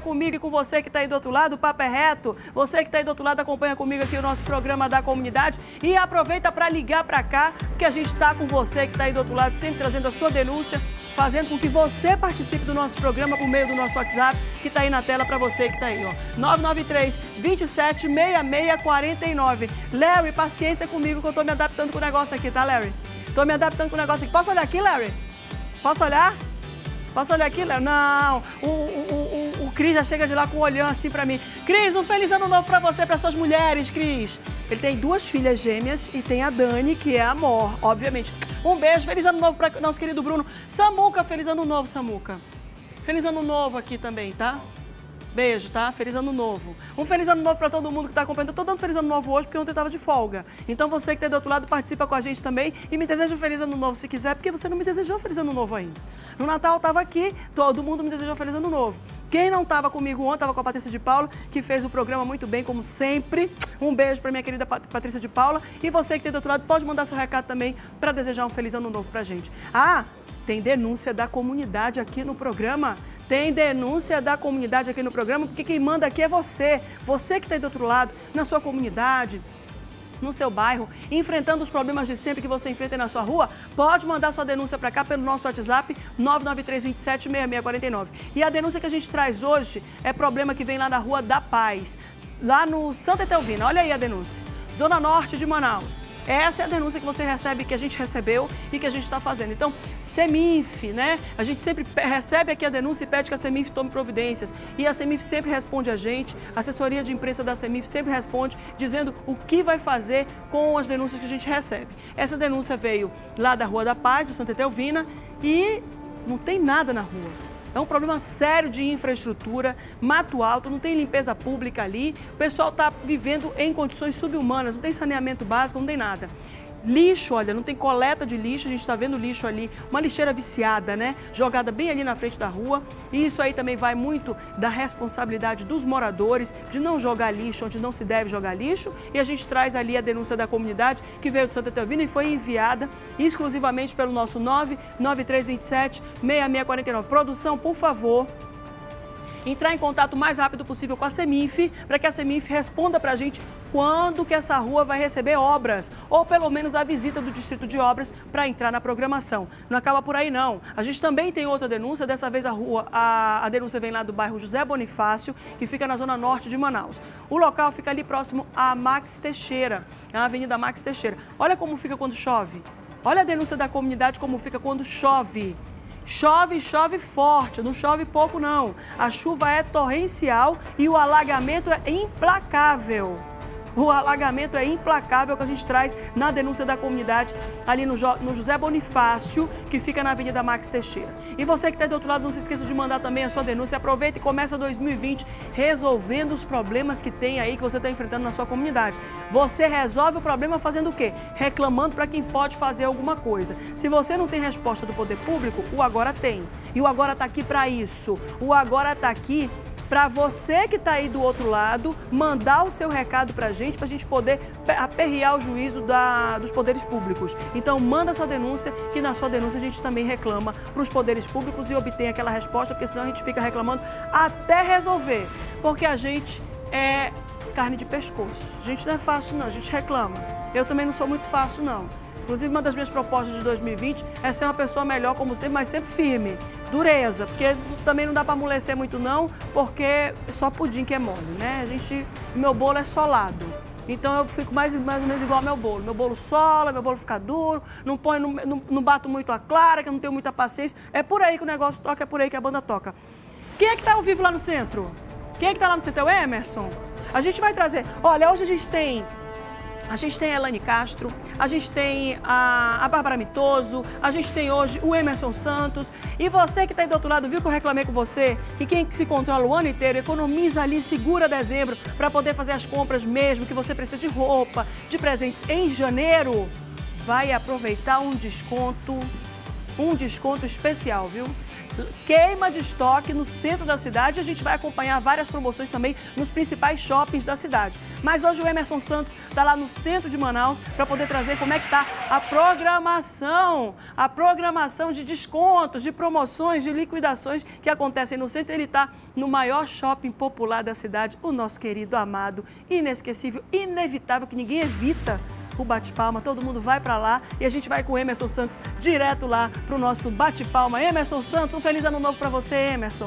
comigo e com você que está aí do outro lado, o papo é reto. Você que está aí do outro lado acompanha comigo aqui o nosso programa da comunidade e aproveita para ligar para cá, porque a gente está com você que está aí do outro lado, sempre trazendo a sua denúncia, fazendo com que você participe do nosso programa por meio do nosso WhatsApp, que está aí na tela para você que está aí, ó. 993-276649. Larry, paciência comigo que eu estou me adaptando com o negócio aqui, tá, Larry? Estou me adaptando com o negócio aqui. Posso olhar aqui, Larry? Posso olhar? Posso olhar aqui, Larry? Não. O Cris já chega de lá com o olhão assim pra mim. Cris, um feliz ano novo pra você, para suas mulheres, Cris. Ele tem 2 filhas gêmeas e tem a Dani, que é amor, obviamente. Um beijo, feliz ano novo para nosso querido Bruno. Samuca, feliz ano novo, Samuca. Feliz ano novo aqui também, tá? Beijo, tá? Feliz ano novo. Um feliz ano novo para todo mundo que está acompanhando. Eu tô dando feliz ano novo hoje porque ontem eu estava de folga. Então você que está do outro lado participa com a gente também e me deseja um feliz ano novo se quiser, porque você não me desejou feliz ano novo ainda. No Natal eu estava aqui, todo mundo me desejou feliz ano novo. Quem não estava comigo ontem, estava com a Patrícia de Paula, que fez o programa muito bem, como sempre. Um beijo para minha querida Patrícia de Paula. E você que está do outro lado, pode mandar seu recado também para desejar um feliz ano novo pra gente. Ah, tem denúncia da comunidade aqui no programa. Tem denúncia da comunidade aqui no programa, porque quem manda aqui é você. Você que está aí do outro lado, na sua comunidade, no seu bairro, enfrentando os problemas de sempre que você enfrenta aí na sua rua, pode mandar sua denúncia para cá pelo nosso WhatsApp 993276649. E a denúncia que a gente traz hoje é problema que vem lá na Rua da Paz, lá no Santa Etelvina. Olha aí a denúncia. Zona Norte de Manaus. Essa é a denúncia que você recebe, que a gente recebeu e que a gente está fazendo. Então, Seminf, né? A gente sempre recebe aqui a denúncia e pede que a Seminf tome providências. E a Seminf sempre responde a gente, a assessoria de imprensa da Seminf sempre responde, dizendo o que vai fazer com as denúncias que a gente recebe. Essa denúncia veio lá da Rua da Paz, do Santa Etelvina, e não tem nada na rua. É um problema sério de infraestrutura, mato alto, não tem limpeza pública ali, o pessoal está vivendo em condições subhumanas, não tem saneamento básico, não tem nada. Lixo, olha, não tem coleta de lixo, a gente está vendo lixo ali, uma lixeira viciada, né? Jogada bem ali na frente da rua. E isso aí também vai muito da responsabilidade dos moradores de não jogar lixo onde não se deve jogar lixo. E a gente traz ali a denúncia da comunidade que veio de Santa Etelvina e foi enviada exclusivamente pelo nosso 993276649. Produção, por favor, entrar em contato o mais rápido possível com a Seminf, para que a Seminf responda para a gente quando que essa rua vai receber obras, ou pelo menos a visita do Distrito de Obras para entrar na programação. Não acaba por aí, não. A gente também tem outra denúncia, dessa vez a denúncia vem lá do bairro José Bonifácio, que fica na zona norte de Manaus. O local fica ali próximo à Max Teixeira, a Avenida Max Teixeira. Olha como fica quando chove. Olha a denúncia da comunidade como fica quando chove. Chove, chove forte, não chove pouco não. A chuva é torrencial e o alagamento é implacável. O alagamento é implacável que a gente traz na denúncia da comunidade ali no José Bonifácio, que fica na Avenida Max Teixeira. E você que está do outro lado, não se esqueça de mandar também a sua denúncia. Aproveita e começa 2020 resolvendo os problemas que tem aí, que você está enfrentando na sua comunidade. Você resolve o problema fazendo o quê? Reclamando para quem pode fazer alguma coisa. Se você não tem resposta do poder público, o Agora tem. E o Agora está aqui para isso. O Agora está aqui para você que está aí do outro lado, mandar o seu recado para a gente poder aperrear o juízo dos poderes públicos. Então, manda a sua denúncia, que na sua denúncia a gente também reclama para os poderes públicos e obtém aquela resposta, porque senão a gente fica reclamando até resolver. Porque a gente é carne de pescoço. A gente não é fácil, não. A gente reclama. Eu também não sou muito fácil, não. Inclusive, uma das minhas propostas de 2020 é ser uma pessoa melhor, como sempre, mas sempre firme. Dureza, porque também não dá para amolecer muito não, porque é só pudim que é mole, né? Meu bolo é solado. Então eu fico mais ou menos igual ao meu bolo. Meu bolo sola, meu bolo fica duro, não bato muito a clara, que eu não tenho muita paciência. É por aí que o negócio toca, é por aí que a banda toca. Quem é que tá ao vivo lá no centro? Quem é que tá lá no centro? É o Emerson? A gente vai trazer... Olha, hoje a gente tem a Elane Castro, a gente tem a Bárbara Mitoso, a gente tem hoje o Emerson Santos. E você que está aí do outro lado, viu que eu reclamei com você? Que quem se controla o ano inteiro, economiza ali, segura dezembro para poder fazer as compras mesmo, que você precisa de roupa, de presentes em janeiro, vai aproveitar um desconto especial, viu? queima de estoque no centro da cidade. A gente vai acompanhar várias promoções também nos principais shoppings da cidade. Mas hoje o Emerson Santos está lá no centro de Manaus para poder trazer como é que está a programação de descontos, de promoções, de liquidações que acontecem no centro. Ele está no maior shopping popular da cidade, o nosso querido, amado, inesquecível, inevitável, que ninguém evita o bate-palma, todo mundo vai para lá e a gente vai com o Emerson Santos direto lá para o nosso bate-palma. Emerson Santos, um feliz ano novo para você, Emerson.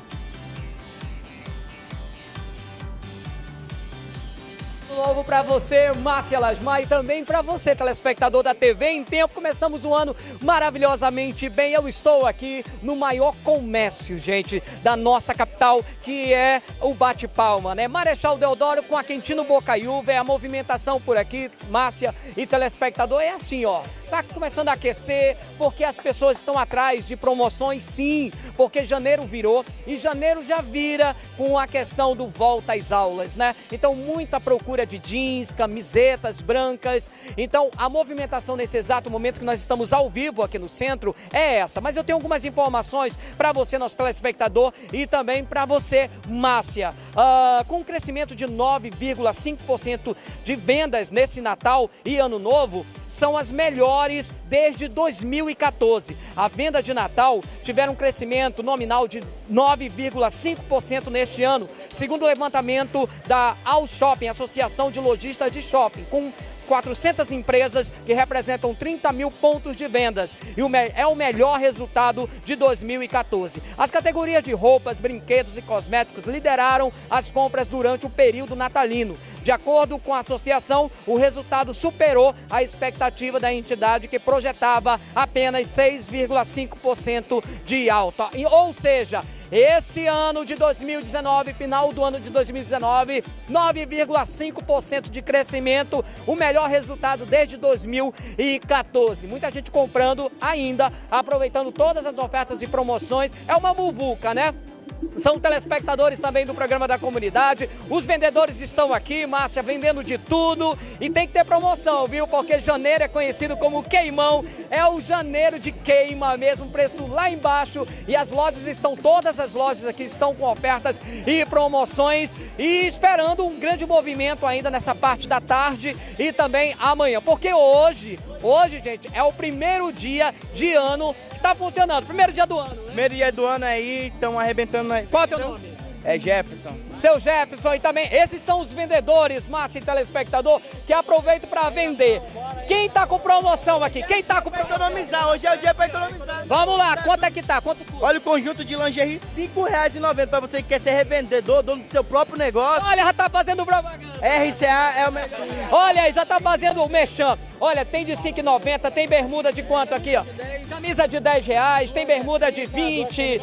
Novo para você, Márcia Lasmar, e também para você, telespectador da TV em Tempo. Começamos o ano maravilhosamente bem. Eu estou aqui no maior comércio, gente, da nossa capital, que é o Bate-Palma, né? Marechal Deodoro com a Quintino Bocaiúva, é a movimentação por aqui, Márcia e telespectador, é assim, ó. Tá começando a aquecer, porque as pessoas estão atrás de promoções, sim, porque janeiro virou e janeiro já vira com a questão do volta às aulas, né? Então, muita procura de jeans, camisetas brancas. Então, a movimentação nesse exato momento que nós estamos ao vivo aqui no centro é essa. Mas eu tenho algumas informações para você, nosso telespectador, e também para você, Márcia. Com um crescimento de 9,5% de vendas nesse Natal e Ano Novo, são as melhores desde 2014. A venda de Natal tiveram um crescimento nominal de 9,5% neste ano, segundo o levantamento da All Shopping, Associação de Lojistas de Shopping, com 400 empresas que representam 30 mil pontos de vendas e é o melhor resultado de 2014. As categorias de roupas, brinquedos e cosméticos lideraram as compras durante o período natalino. De acordo com a associação, o resultado superou a expectativa da entidade, que projetava apenas 6,5% de alta. Ou seja, esse ano de 2019, final do ano de 2019, 9,5% de crescimento, o melhor resultado desde 2014. Muita gente comprando ainda, aproveitando todas as ofertas e promoções. É uma muvuca, né? São telespectadores também do programa da comunidade. Os vendedores estão aqui, Márcia, vendendo de tudo. E tem que ter promoção, viu? Porque janeiro é conhecido como queimão. É o janeiro de queima mesmo, preço lá embaixo. E as lojas estão, todas as lojas aqui estão com ofertas e promoções. E esperando um grande movimento ainda nessa parte da tarde e também amanhã. Porque hoje, gente, é o primeiro dia de ano que está funcionando. Primeiro dia do ano, né? Primeiro dia do ano aí, estão arrebentando aí. Qual é o teu nome? É Jefferson. Seu Jefferson, e também esses são os vendedores, Márcia e telespectador, que aproveitam para vender. Quem tá com promoção aqui? Quem tá com promoção? Economizar, hoje é o dia para economizar. Vamos lá, quanto é que tá? Quanto custa? Olha o conjunto de lingerie, R$ 5,90 para você que quer ser revendedor, dono do seu próprio negócio. Olha, já tá fazendo propaganda. RCA é o melhor. Olha aí, já tá fazendo o merchan. Olha, tem de 5,90, tem bermuda de quanto aqui, ó? Camisa de R$10, tem bermuda de 20,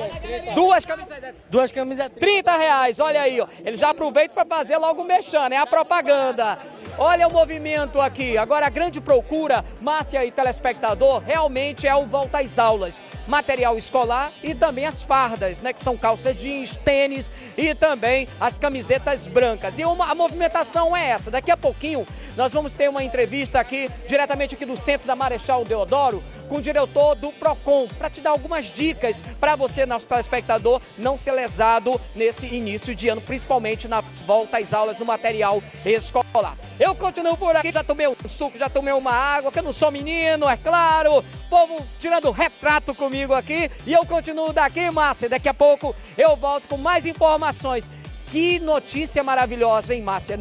duas camisas 30 reais, olha aí, ó. Ele já aproveita para fazer logo o merchan, né? A propaganda. Olha o movimento aqui. Agora a grande procura, Márcia e telespectador, realmente é o volta às aulas. Material escolar e também as fardas, né? Que são calças jeans, tênis e também as camisetas brancas. E a movimentação é essa. Daqui a pouquinho nós vamos ter uma entrevista aqui, diretamente aqui do centro da Marechal Deodoro, com o diretor do Procon, para te dar algumas dicas para você, nosso telespectador, não ser lesado nesse início de ano, principalmente na volta às aulas do material escolar. Eu continuo por aqui, já tomei um suco, já tomei uma água, que eu não sou menino, é claro. O povo tirando retrato comigo aqui e eu continuo daqui, Márcia. Daqui a pouco eu volto com mais informações. Que notícia maravilhosa, hein, Márcia?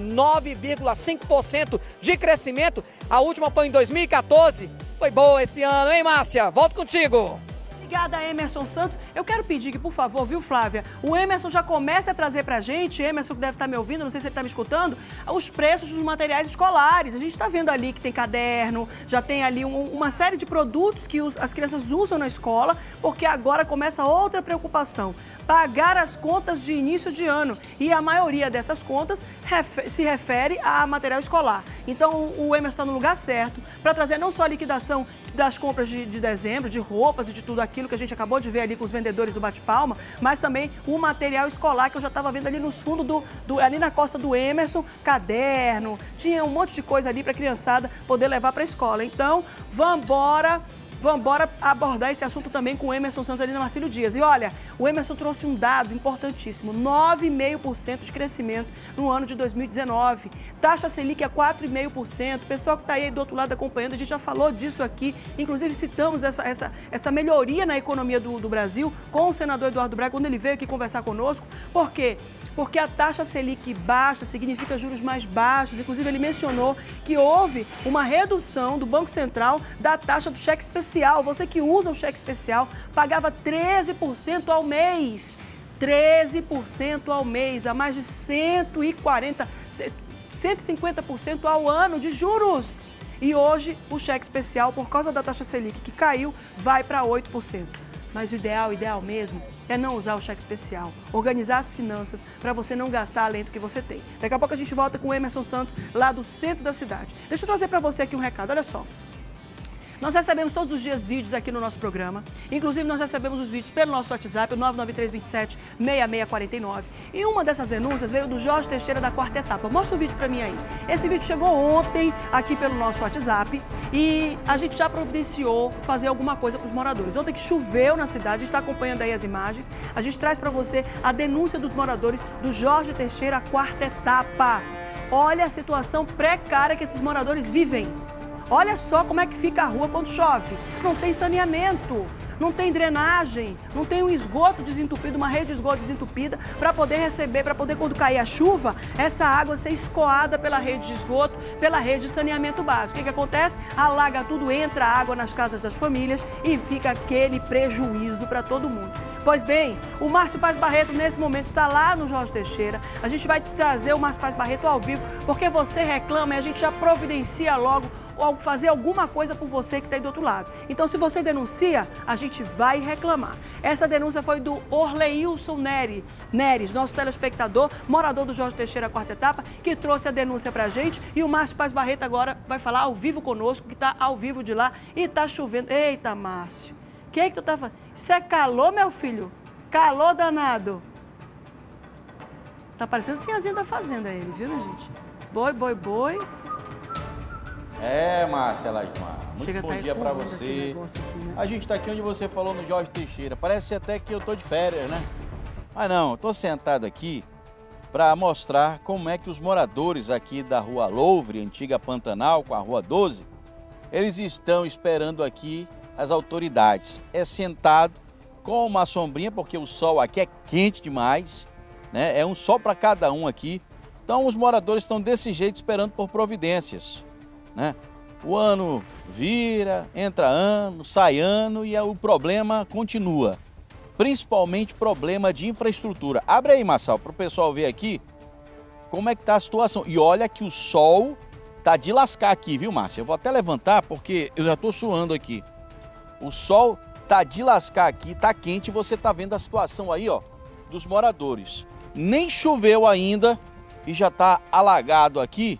9,5% de crescimento. A última foi em 2014. Foi boa esse ano, hein, Márcia? Volto contigo. Obrigada, Emerson Santos. Eu quero pedir que, por favor, viu, Flávia, o Emerson já comece a trazer pra gente, Emerson que deve estar me ouvindo, não sei se ele está me escutando, os preços dos materiais escolares. A gente está vendo ali que tem caderno, já tem ali uma série de produtos que as crianças usam na escola, porque agora começa outra preocupação, pagar as contas de início de ano. E a maioria dessas contas se refere a material escolar. Então, o Emerson está no lugar certo para trazer não só a liquidação das compras de dezembro, de roupas e de tudo aquilo que a gente acabou de ver ali com os vendedores do Bate-Palma, mas também o material escolar que eu já estava vendo ali nos fundos, ali na costa do Emerson, caderno, tinha um monte de coisa ali para a criançada poder levar para a escola. Então, vambora Vamos embora abordar esse assunto também com o Emerson Santos ali na Marcílio Dias. E olha, o Emerson trouxe um dado importantíssimo, 9,5% de crescimento no ano de 2019. Taxa Selic é 4,5%. Pessoal que está aí do outro lado acompanhando, a gente já falou disso aqui. Inclusive citamos essa melhoria na economia do Brasil com o senador Eduardo Braga, quando ele veio aqui conversar conosco. Por quê? Porque a taxa Selic baixa significa juros mais baixos. Inclusive, ele mencionou que houve uma redução do Banco Central da taxa do cheque especial. Você que usa o cheque especial pagava 13% ao mês. 13% ao mês, dá mais de 150% ao ano de juros. E hoje, o cheque especial, por causa da taxa Selic que caiu, vai para 8%. Mas o ideal mesmo, é não usar o cheque especial, organizar as finanças para você não gastar além do que você tem. Daqui a pouco a gente volta com o Emerson Santos, lá do centro da cidade. Deixa eu trazer para você aqui um recado, olha só. Nós recebemos todos os dias vídeos aqui no nosso programa. Inclusive, nós recebemos os vídeos pelo nosso WhatsApp, o 99327-6649. E uma dessas denúncias veio do Jorge Teixeira da Quarta Etapa. Mostra o vídeo para mim aí. Esse vídeo chegou ontem aqui pelo nosso WhatsApp e a gente já providenciou fazer alguma coisa para os moradores. Ontem que choveu na cidade, a gente está acompanhando aí as imagens. A gente traz para você a denúncia dos moradores do Jorge Teixeira Quarta Etapa. Olha a situação precária que esses moradores vivem. Olha só como é que fica a rua quando chove. Não tem saneamento, não tem drenagem, não tem um esgoto desentupido, uma rede de esgoto desentupida para poder receber, para poder, quando cair a chuva, essa água ser escoada pela rede de esgoto, pela rede de saneamento básico. O que acontece? Alaga tudo, entra água nas casas das famílias e fica aquele prejuízo para todo mundo. Pois bem, o Márcio Paz Barreto, nesse momento, está lá no Jorge Teixeira. A gente vai trazer o Márcio Paz Barreto ao vivo, porque você reclama e a gente já providencia logo ou fazer alguma coisa por você que está aí do outro lado. Então, se você denuncia, a gente vai reclamar. Essa denúncia foi do Orleilson Neres, nosso telespectador, morador do Jorge Teixeira Quarta Etapa, que trouxe a denúncia pra gente. E o Márcio Paz Barreto agora vai falar ao vivo conosco, que está ao vivo de lá e está chovendo. Eita, Márcio, o que tu tá fazendo? Isso é calor, meu filho? Calor danado. Tá parecendo Sinhazinha da Fazenda ele, viu, gente? Boi, boi, boi. É, Márcia Lasmar, muito bom dia pra você. Aqui, né? A gente tá aqui onde você falou, no Jorge Teixeira. Parece até que eu tô de férias, né? Mas não, eu tô sentado aqui para mostrar como é que os moradores aqui da Rua Louvre, antiga Pantanal, com a Rua 12, eles estão esperando aqui as autoridades. É sentado com uma sombrinha, porque o sol aqui é quente demais, né? É um sol para cada um aqui. Então os moradores estão desse jeito esperando por providências, né? O ano vira, entra ano, sai ano e o problema continua. Principalmente problema de infraestrutura. Abre aí, Marçal, para o pessoal ver aqui como é que está a situação. E olha que o sol tá de lascar aqui, viu, Márcia? Eu vou até levantar porque eu já estou suando aqui. O sol tá de lascar aqui, tá quente, você tá vendo a situação aí, ó, dos moradores. Nem choveu ainda e já tá alagado aqui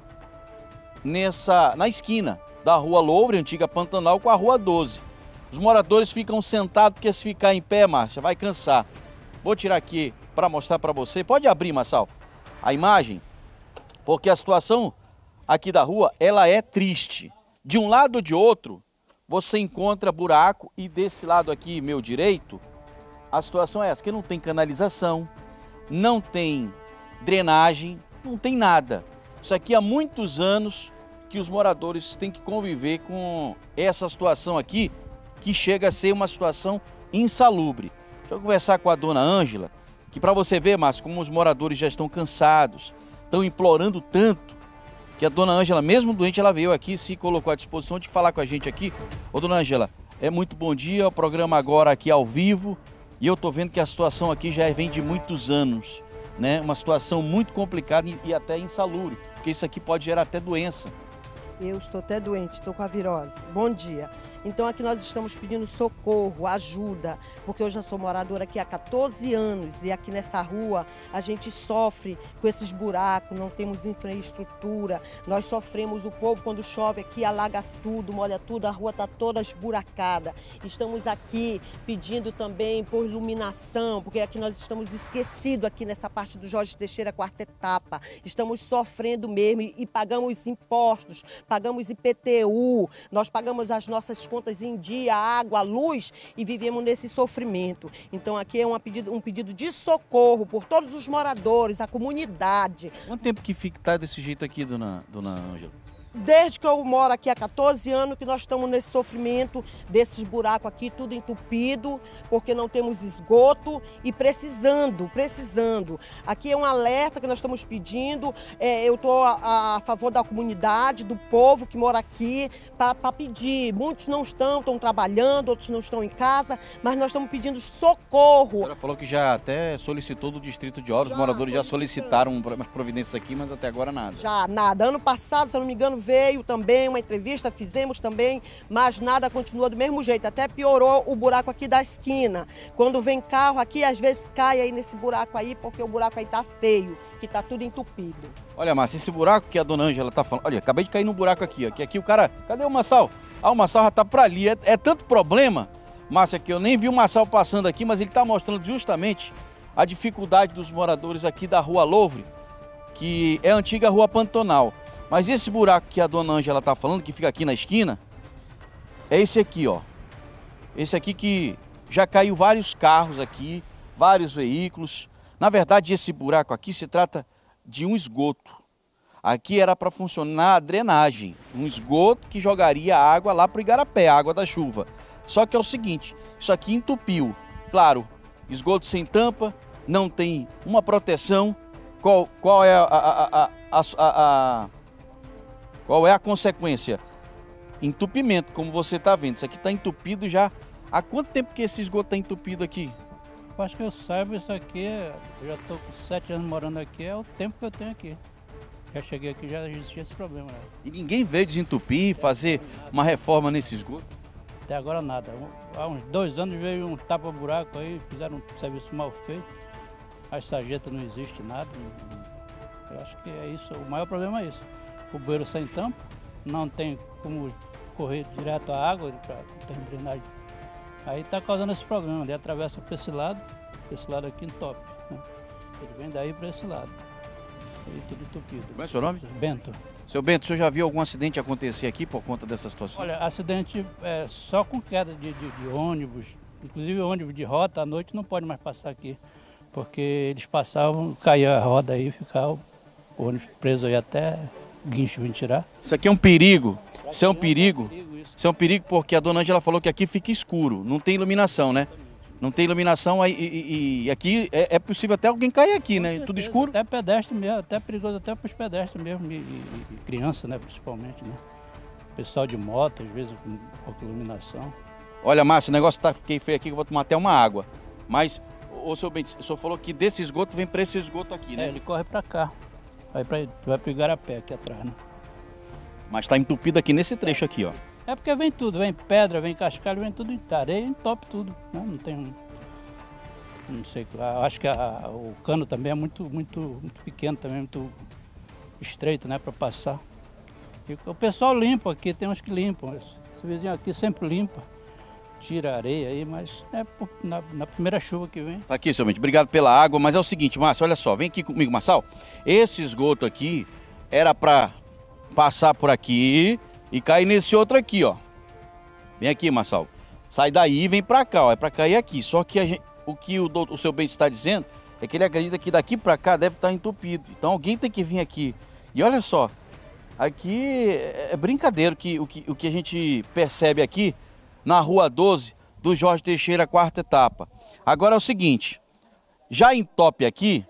na esquina da Rua Louvre, antiga Pantanal, com a Rua 12. Os moradores ficam sentados porque se ficar em pé, Márcia, vai cansar. Vou tirar aqui para mostrar para você. Pode abrir, Marçal, a imagem, porque a situação aqui da rua, ela é triste. De um lado ou de outro, você encontra buraco e desse lado aqui, meu direito, a situação é essa, que não tem canalização, não tem drenagem, não tem nada. Isso aqui há muitos anos que os moradores têm que conviver com essa situação aqui, que chega a ser uma situação insalubre. Deixa eu conversar com a dona Ângela, que para você ver, Márcio, como os moradores já estão cansados, estão implorando tanto, que a dona Ângela, mesmo doente, ela veio aqui, se colocou à disposição de falar com a gente aqui. Ô, dona Ângela, muito bom dia, o programa agora aqui ao vivo, e eu tô vendo que a situação aqui já vem de muitos anos, né? Uma situação muito complicada e até insalubre, porque isso aqui pode gerar até doença. Eu estou até doente, estou com a virose. Bom dia. Então aqui nós estamos pedindo socorro, ajuda, porque eu já sou moradora aqui há 14 anos e aqui nessa rua a gente sofre com esses buracos, não temos infraestrutura, nós sofremos, o povo quando chove aqui alaga tudo, molha tudo, a rua está toda esburacada. Estamos aqui pedindo também por iluminação, porque aqui nós estamos esquecidos aqui nessa parte do Jorge Teixeira Quarta Etapa. Estamos sofrendo mesmo e pagamos impostos pagamos IPTU, nós pagamos as nossas contas em dia, água, luz e vivemos nesse sofrimento. Então aqui é um pedido de socorro por todos os moradores, a comunidade. Quanto tempo que tá desse jeito aqui, dona Ângela? Desde que eu moro aqui há 14 anos que nós estamos nesse sofrimento, desses buracos aqui, tudo entupido, porque não temos esgoto e precisando. Aqui é um alerta que nós estamos pedindo, eu estou a favor da comunidade, do povo que mora aqui, para pedir. Muitos não estão trabalhando, outros não estão em casa, mas nós estamos pedindo socorro. A senhora falou que já até solicitou do Distrito de Obras, os moradores já solicitaram umas providências aqui, mas até agora nada. Já, nada. Ano passado, se eu não me engano, veio também uma entrevista, fizemos também, mas nada continua do mesmo jeito. Até piorou o buraco aqui da esquina. Quando vem carro aqui, às vezes cai aí nesse buraco aí, porque o buraco aí tá feio, que tá tudo entupido. Olha, Márcia, esse buraco que a dona Ângela tá falando... Olha, acabei de cair no buraco aqui, ó. Que aqui o cara... Cadê o Massal? Ah, o Massal já tá por ali. É tanto problema, Márcia, que eu nem vi o Massal passando aqui, mas ele tá mostrando justamente a dificuldade dos moradores aqui da Rua Louvre, que é a antiga Rua Pantanal. Mas esse buraco que a dona Ângela tá falando, que fica aqui na esquina, é esse aqui, ó. Esse aqui que já caiu vários carros aqui, vários veículos. Na verdade, esse buraco aqui se trata de um esgoto. Aqui era para funcionar a drenagem, um esgoto que jogaria água lá para o Igarapé, a água da chuva. Só que é o seguinte, isso aqui entupiu. Claro, esgoto sem tampa, não tem uma proteção. Qual é qual é a consequência? Entupimento, como você está vendo. Isso aqui está entupido já. Há quanto tempo que esse esgoto está entupido aqui? Acho que eu saiba, isso aqui, eu já estou com 7 anos morando aqui, é o tempo que eu tenho aqui. Já cheguei aqui, já existia esse problema. Né? E ninguém veio desentupir, fazer uma reforma nesse esgoto? Até agora nada. Há uns 2 anos veio um tapa-buraco aí, fizeram um serviço mal feito. As sarjetas não existe nada. Eu acho que é isso, o maior problema é isso. O bueiro sem tampa, não tem como correr direto a água, tem drenagem. Aí está causando esse problema, ele atravessa para esse lado aqui entope. Né? Ele vem daí para esse lado, e tudo entupido. Qual é o seu nome? Bento. Seu Bento, o senhor já viu algum acidente acontecer aqui por conta dessa situação? Olha, acidente só com queda de ônibus, inclusive ônibus de rota à noite não pode mais passar aqui, porque eles passavam, caía a roda aí, ficava o ônibus preso aí até guincho vir tirar. Isso aqui é um perigo, isso é um perigo. Isso é um perigo porque a dona Ângela falou que aqui fica escuro, não tem iluminação, né? Não tem iluminação e aqui é possível até alguém cair aqui, né? Tudo escuro. Até pedestre mesmo, até perigoso até para os pedestres mesmo, e criança, né, principalmente, né? Pessoal de moto, às vezes, com pouca iluminação. Olha, Márcio, o negócio tá feio aqui que eu vou tomar até uma água. Mas, o senhor Bento, o senhor falou que desse esgoto vem para esse esgoto aqui, né? Ele corre para cá, vai para o Igarapé aqui atrás, né? Mas está entupido aqui nesse trecho aqui, ó. É porque vem tudo, vem pedra, vem cascalho, vem tudo, areia, entope tudo, né? Não tem não sei, acho que o cano também é muito pequeno, também muito estreito, né, para passar. E o pessoal limpa aqui, tem uns que limpam, esse vizinho aqui sempre limpa, tira a areia aí, mas é na primeira chuva que vem. Tá aqui, seu Bento, obrigado pela água, mas é o seguinte, Márcio, olha só, vem aqui comigo, Marçal. Esse esgoto aqui era para passar por aqui e cair nesse outro aqui, ó. Vem aqui, Marçal. Sai daí e vem para cá, ó, é para cair aqui. Só que o que o seu Bento está dizendo é que ele acredita que daqui para cá deve estar entupido. Então alguém tem que vir aqui. E olha só, aqui é brincadeira o que a gente percebe aqui na Rua 12 do Jorge Teixeira, 4ª etapa. Agora é o seguinte, já entope aqui,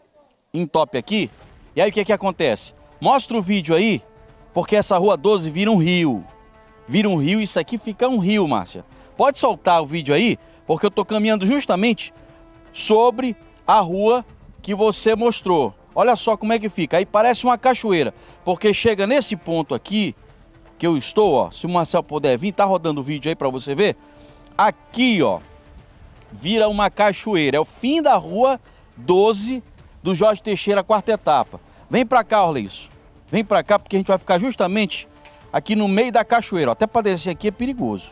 e aí o que acontece? Mostra o vídeo aí, porque essa Rua 12 vira um rio. Vira um rio e isso aqui fica um rio, Márcia. Pode soltar o vídeo aí, porque eu estou caminhando justamente sobre a rua que você mostrou. Olha só como é que fica, aí parece uma cachoeira, porque chega nesse ponto aqui, que eu estou, ó, se o Marcel puder vir, tá rodando o vídeo aí para você ver, aqui, ó, vira uma cachoeira, é o fim da Rua 12 do Jorge Teixeira, 4ª etapa. Vem para cá, Orleisso, vem para cá, porque a gente vai ficar justamente aqui no meio da cachoeira, ó. Até para descer aqui é perigoso,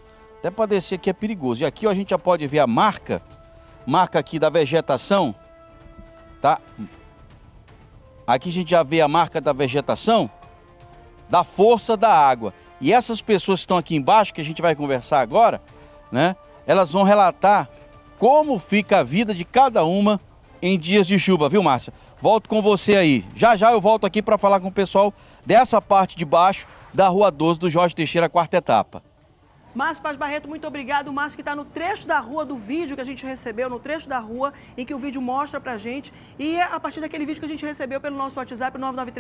e aqui, ó, a gente já pode ver a marca aqui da vegetação, tá? Aqui a gente já vê a marca da vegetação da força da água. E essas pessoas que estão aqui embaixo, que a gente vai conversar agora, né? Elas vão relatar como fica a vida de cada uma em dias de chuva, viu, Márcia? Volto com você aí. Já já eu volto aqui para falar com o pessoal dessa parte de baixo da Rua 12 do Jorge Teixeira, quarta etapa. Márcio Paz Barreto, muito obrigado. O Márcio que está no trecho da rua do vídeo que a gente recebeu, no trecho da rua em que o vídeo mostra pra gente. E a partir daquele vídeo que a gente recebeu pelo nosso WhatsApp,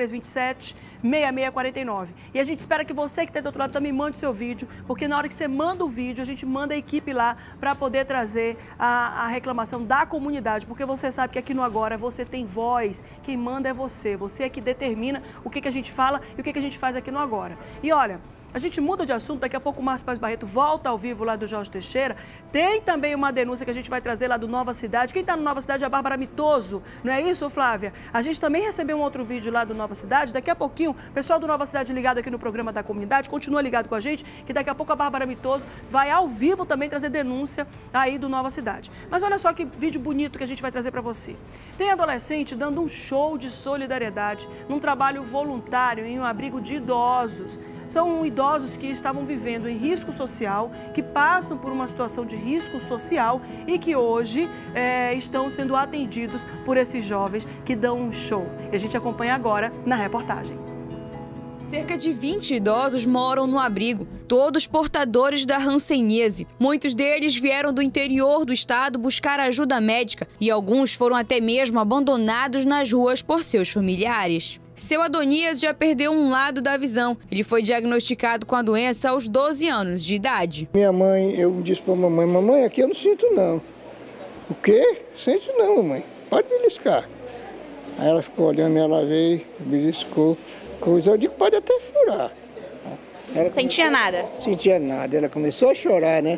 99327-6649. E a gente espera que você que está do outro lado também mande seu vídeo, porque na hora que você manda o vídeo, a gente manda a equipe lá para poder trazer a reclamação da comunidade. Porque você sabe que aqui no Agora você tem voz, quem manda é você. Você é que determina o que a gente fala e o que a gente faz aqui no Agora. E olha, a gente muda de assunto, daqui a pouco o Márcio Paz Barreto volta ao vivo lá do Jorge Teixeira. Tem também uma denúncia que a gente vai trazer lá do Nova Cidade. Quem está no Nova Cidade é a Bárbara Mitoso, não é isso, Flávia? A gente também recebeu um outro vídeo lá do Nova Cidade. Daqui a pouquinho, o pessoal do Nova Cidade ligado aqui no programa da comunidade, continua ligado com a gente, que daqui a pouco a Bárbara Mitoso vai ao vivo também trazer denúncia aí do Nova Cidade. Mas olha só que vídeo bonito que a gente vai trazer para você. Tem adolescente dando um show de solidariedade num trabalho voluntário em um abrigo de idosos. São idosos que estavam vivendo em risco social, que passam por uma situação de risco social e que hoje estão sendo atendidos por esses jovens que dão um show. E a gente acompanha agora na reportagem. Cerca de 20 idosos moram no abrigo, todos portadores da hanseníase. Muitos deles vieram do interior do estado buscar ajuda médica e alguns foram até mesmo abandonados nas ruas por seus familiares. Seu Adonias já perdeu um lado da visão. Ele foi diagnosticado com a doença aos 12 anos de idade. Minha mãe, eu disse para a mamãe, mamãe, aqui eu não sinto não. O quê? Sinto não, mamãe. Pode beliscar. Aí ela ficou olhando, ela veio, beliscou. Coisa, eu digo, pode até furar. Não sentia nada? Sentia nada. Ela começou a chorar, né?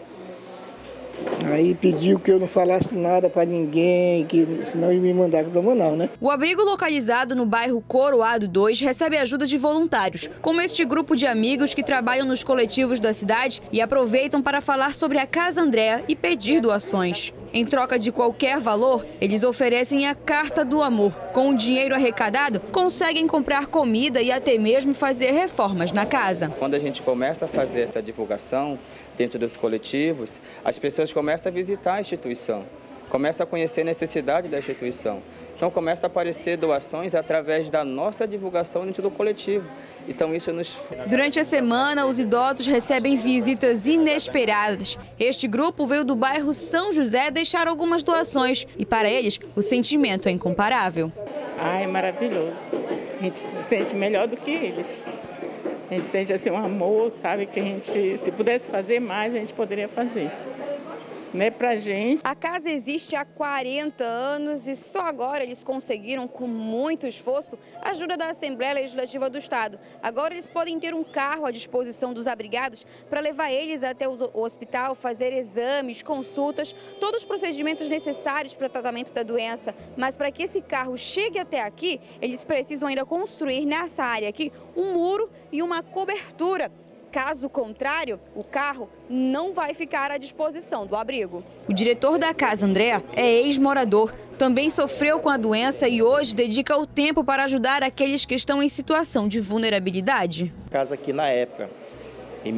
Aí pediu que eu não falasse nada para ninguém, que senão ia me mandar para Manaus, né? O abrigo localizado no bairro Coroado 2 recebe ajuda de voluntários, como este grupo de amigos que trabalham nos coletivos da cidade e aproveitam para falar sobre a Casa Andréa e pedir doações. Em troca de qualquer valor, eles oferecem a Carta do Amor. Com o dinheiro arrecadado, conseguem comprar comida e até mesmo fazer reformas na casa. Quando a gente começa a fazer essa divulgação dentro dos coletivos, as pessoas começam a visitar a instituição, começam a conhecer a necessidade da instituição. Então começa a aparecer doações através da nossa divulgação dentro do coletivo. Então isso nos... Durante a semana, os idosos recebem visitas inesperadas. Este grupo veio do bairro São José deixar algumas doações e para eles o sentimento é incomparável. É maravilhoso. A gente se sente melhor do que eles. A gente sente assim um amor, sabe, que a gente, se pudesse fazer mais, a gente poderia fazer. Né, pra gente. A casa existe há 40 anos e só agora eles conseguiram, com muito esforço, a ajuda da Assembleia Legislativa do Estado. Agora eles podem ter um carro à disposição dos abrigados para levar eles até o hospital, fazer exames, consultas, todos os procedimentos necessários para o tratamento da doença. Mas para que esse carro chegue até aqui, eles precisam ainda construir nessa área aqui um muro e uma cobertura. Caso contrário, o carro não vai ficar à disposição do abrigo. O diretor da Casa Andréa é ex-morador, também sofreu com a doença e hoje dedica o tempo para ajudar aqueles que estão em situação de vulnerabilidade. Casa aqui na época, em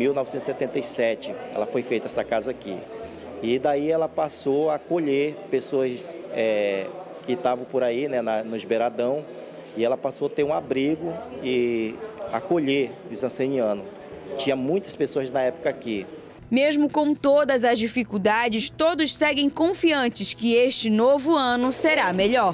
1977, ela foi feita essa casa aqui. E daí ela passou a acolher pessoas que estavam por aí, né, nos beiradão, e ela passou a ter um abrigo e acolher os ancenianos. Tinha muitas pessoas na época aqui. Mesmo com todas as dificuldades, todos seguem confiantes que este novo ano será melhor.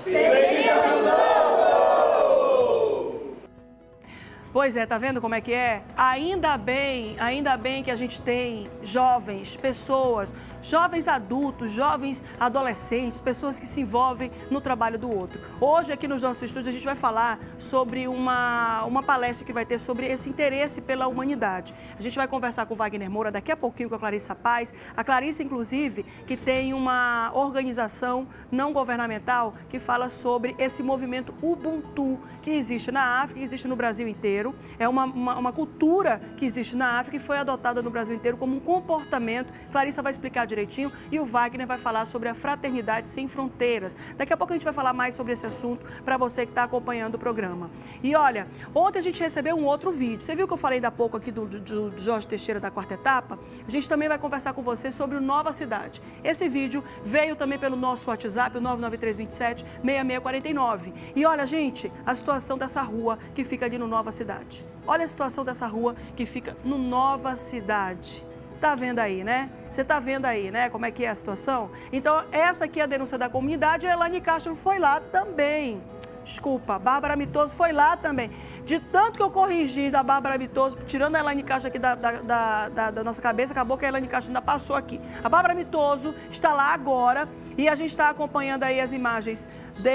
Pois é, tá vendo como é que é? Ainda bem que a gente tem jovens, pessoas, jovens adultos, jovens adolescentes, pessoas que se envolvem no trabalho do outro. Hoje, aqui nos nossos estúdios, a gente vai falar sobre uma palestra que vai ter sobre esse interesse pela humanidade. A gente vai conversar com o Wagner Moura daqui a pouquinho com a Clarissa Paz. A Clarissa, inclusive, que tem uma organização não governamental que fala sobre esse movimento Ubuntu, que existe na África, que existe no Brasil inteiro. inteiro. É uma cultura que existe na África e foi adotada no Brasil inteiro como um comportamento. Clarissa vai explicar direitinho e o Wagner vai falar sobre a fraternidade sem fronteiras. Daqui a pouco a gente vai falar mais sobre esse assunto para você que está acompanhando o programa. E olha, ontem a gente recebeu um outro vídeo. Você viu que eu falei ainda há pouco aqui do Jorge Teixeira da Quarta Etapa? A gente também vai conversar com você sobre o Nova Cidade. Esse vídeo veio também pelo nosso WhatsApp, o 99327-6649. E olha, gente, a situação dessa rua que fica ali no Nova Cidade. Olha a situação dessa rua que fica no Nova Cidade. Tá vendo aí, né? Você tá vendo aí, né, como é que é a situação? Então, essa aqui é a denúncia da comunidade e a Elaine Castro foi lá também. Desculpa, Bárbara Mitoso foi lá também. De tanto que eu corrigi da Bárbara Mitoso, tirando a Elaine Castro aqui da nossa cabeça, acabou que a Elaine Castro ainda passou aqui. A Bárbara Mitoso está lá agora e a gente está acompanhando aí as imagens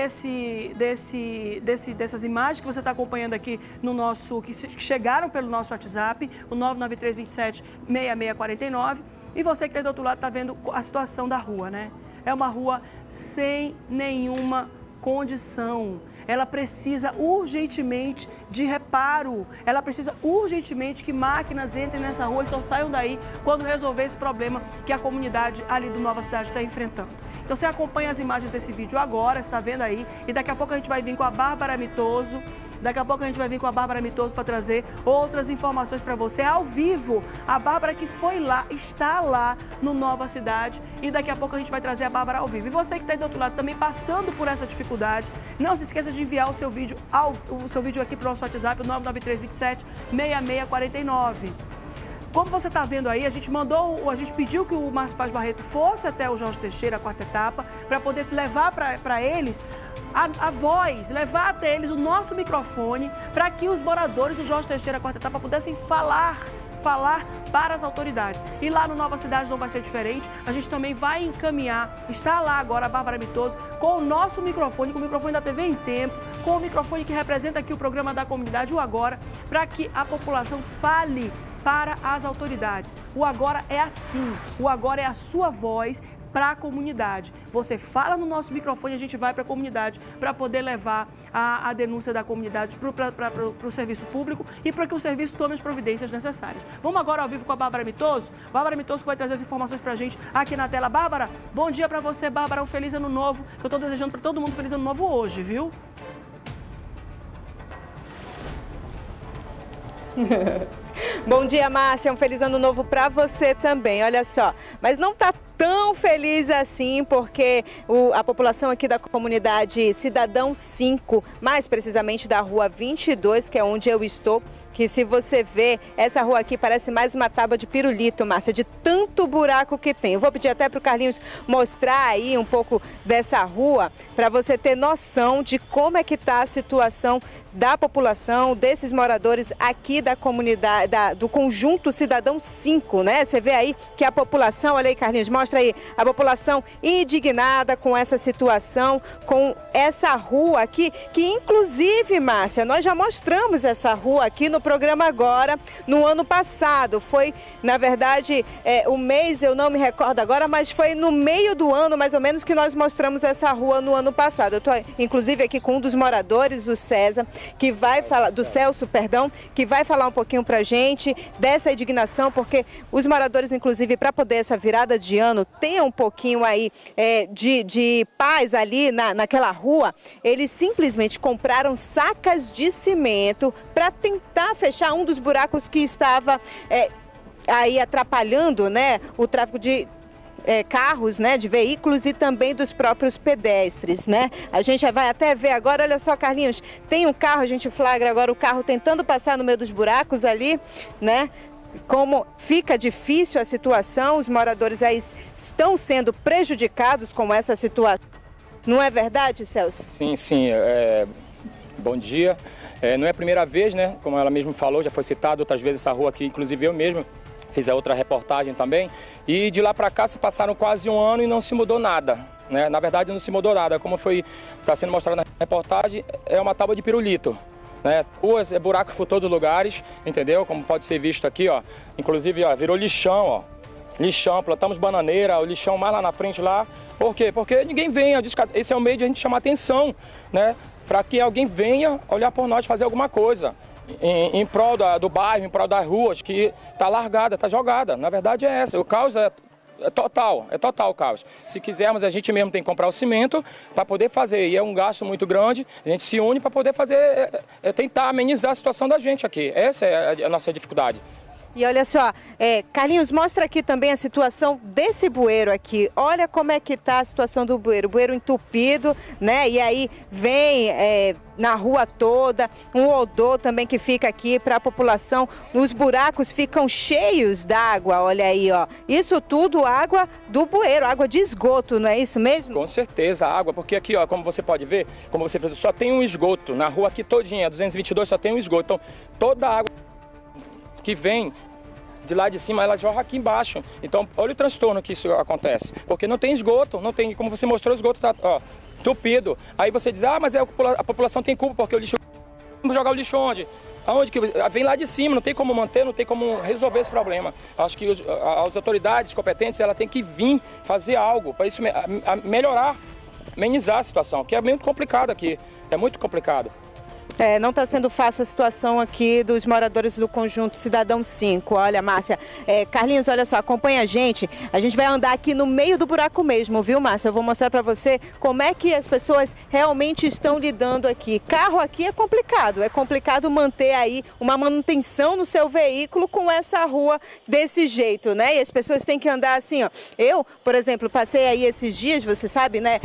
dessas imagens que você está acompanhando aqui no nosso, que chegaram pelo nosso WhatsApp, o 99327-6649. E você que está do outro lado está vendo a situação da rua, né? É uma rua sem nenhuma condição. Ela precisa urgentemente de reparo. Ela precisa urgentemente que máquinas entrem nessa rua e só saiam daí quando resolver esse problema que a comunidade ali do Nova Cidade está enfrentando. Então você acompanha as imagens desse vídeo agora, você está vendo aí, e daqui a pouco a gente vai vir com a Bárbara Mitoso. Daqui a pouco a gente vai vir com a Bárbara Mitoso para trazer outras informações para você ao vivo. A Bárbara que foi lá, está lá no Nova Cidade e daqui a pouco a gente vai trazer a Bárbara ao vivo. E você que está aí do outro lado também passando por essa dificuldade, não se esqueça de enviar o seu vídeo aqui para o nosso WhatsApp, o 99327-6649. Como você está vendo aí, a gente pediu que o Márcio Paz Barreto fosse até o Jorge Teixeira, a Quarta Etapa, para poder levar para eles a voz, levar até eles o nosso microfone, para que os moradores do Jorge Teixeira, a Quarta Etapa, pudessem falar para as autoridades. E lá no Nova Cidade não vai ser diferente, a gente também vai encaminhar, está lá agora a Bárbara Mitoso, com o nosso microfone, com o microfone da TV em Tempo, com o microfone que representa aqui o programa da comunidade, o Agora, para que a população fale para as autoridades. O Agora é assim, o Agora é a sua voz para a comunidade. Você fala no nosso microfone, a gente vai para a comunidade para poder levar a denúncia da comunidade para o serviço público e para que o serviço tome as providências necessárias. Vamos agora ao vivo com a Bárbara Mitoso. Bárbara Mitoso que vai trazer as informações para a gente aqui na tela. Bárbara, bom dia para você, Bárbara. Um feliz ano novo. Eu estou desejando para todo mundo um feliz ano novo hoje, viu? Bom dia, Márcia. Um feliz ano novo para você também. Olha só, mas não tá tão feliz assim, porque a população aqui da comunidade Cidadão 5, mais precisamente da rua 22, que é onde eu estou, que se você vê, essa rua aqui parece mais uma tábua de pirulito, Márcia, de tanto buraco que tem. Eu vou pedir até para o Carlinhos mostrar aí um pouco dessa rua, para você ter noção de como é que está a situação da população, desses moradores aqui da comunidade, do conjunto Cidadão 5, né? Você vê aí que a população, olha aí, Carlinhos, mostra aí, a população indignada com essa situação, com essa rua aqui, que inclusive, Márcia, nós já mostramos essa rua aqui no programa Agora, no ano passado. Foi, na verdade, o mês, eu não me recordo agora, mas foi no meio do ano, mais ou menos, que nós mostramos essa rua no ano passado. Eu estou, inclusive, aqui com um dos moradores, o César, que vai falar, do Celso, perdão, que vai falar um pouquinho pra gente dessa indignação, porque os moradores, inclusive, para poder essa virada de ano, ter um pouquinho aí de paz ali naquela rua, eles simplesmente compraram sacas de cimento para tentar fechar um dos buracos que estava aí atrapalhando, né, o tráfego de carros, né, de veículos e também dos próprios pedestres, né? A gente vai até ver agora, olha só, Carlinhos, tem um carro, a gente flagra agora o carro tentando passar no meio dos buracos ali, né? Como fica difícil a situação, os moradores aí estão sendo prejudicados com essa situação. Não é verdade, Celso? Sim, bom dia. Não é a primeira vez, né? Como ela mesma falou, já foi citado outras vezes essa rua aqui, inclusive eu mesmo fiz a outra reportagem também. E de lá para cá se passaram quase um ano e não se mudou nada, né? Na verdade não se mudou nada, como está sendo mostrado na reportagem, é uma tábua de pirulito, né? Ruas, buracos por todos os lugares, entendeu? Como pode ser visto aqui, ó. Inclusive, ó, virou lixão, ó. Lixão, plantamos bananeira, o lixão mais lá na frente lá. Por quê? Porque ninguém vem, esse é o meio de a gente chamar atenção, né? Para que alguém venha olhar por nós, fazer alguma coisa. em prol do bairro, em prol das ruas, que está largada, está jogada. Na verdade é essa, o caos é total o caos. Se quisermos, a gente mesmo tem que comprar o cimento para poder fazer, e é um gasto muito grande, a gente se une para poder fazer, tentar amenizar a situação da gente aqui. Essa é a nossa dificuldade. E olha só, Carlinhos, mostra aqui também a situação desse bueiro aqui. Olha como é que está a situação do bueiro. O bueiro entupido, né? E aí vem na rua toda, um odor também que fica aqui para a população. Os buracos ficam cheios d'água, olha aí, ó. Isso tudo água do bueiro, água de esgoto, não é isso mesmo? Com certeza, água, porque aqui, ó, como você pode ver, como você fez, só tem um esgoto. Na rua aqui todinha, 222, só tem um esgoto. Então, toda a água que vem de lá de cima, ela jorra aqui embaixo. Então, olha o transtorno que isso acontece. Porque não tem esgoto, não tem, como você mostrou, o esgoto está entupido. Aí você diz, mas a população tem culpa, porque o lixo... Vamos jogar o lixo onde? Aonde que vem lá de cima, não tem como manter, não tem como resolver esse problema. Acho que as autoridades competentes, ela tem que vir fazer algo para isso melhorar, amenizar a situação, que é muito complicado aqui, é muito complicado. Não está sendo fácil a situação aqui dos moradores do Conjunto Cidadão 5. Olha, Márcia, Carlinhos, olha só, acompanha a gente vai andar aqui no meio do buraco mesmo, viu, Márcia? Eu vou mostrar para você como é que as pessoas realmente estão lidando aqui. Carro aqui é complicado manter aí uma manutenção no seu veículo com essa rua desse jeito, né? E as pessoas têm que andar assim, ó. Eu, por exemplo, passei aí esses dias, você sabe, né?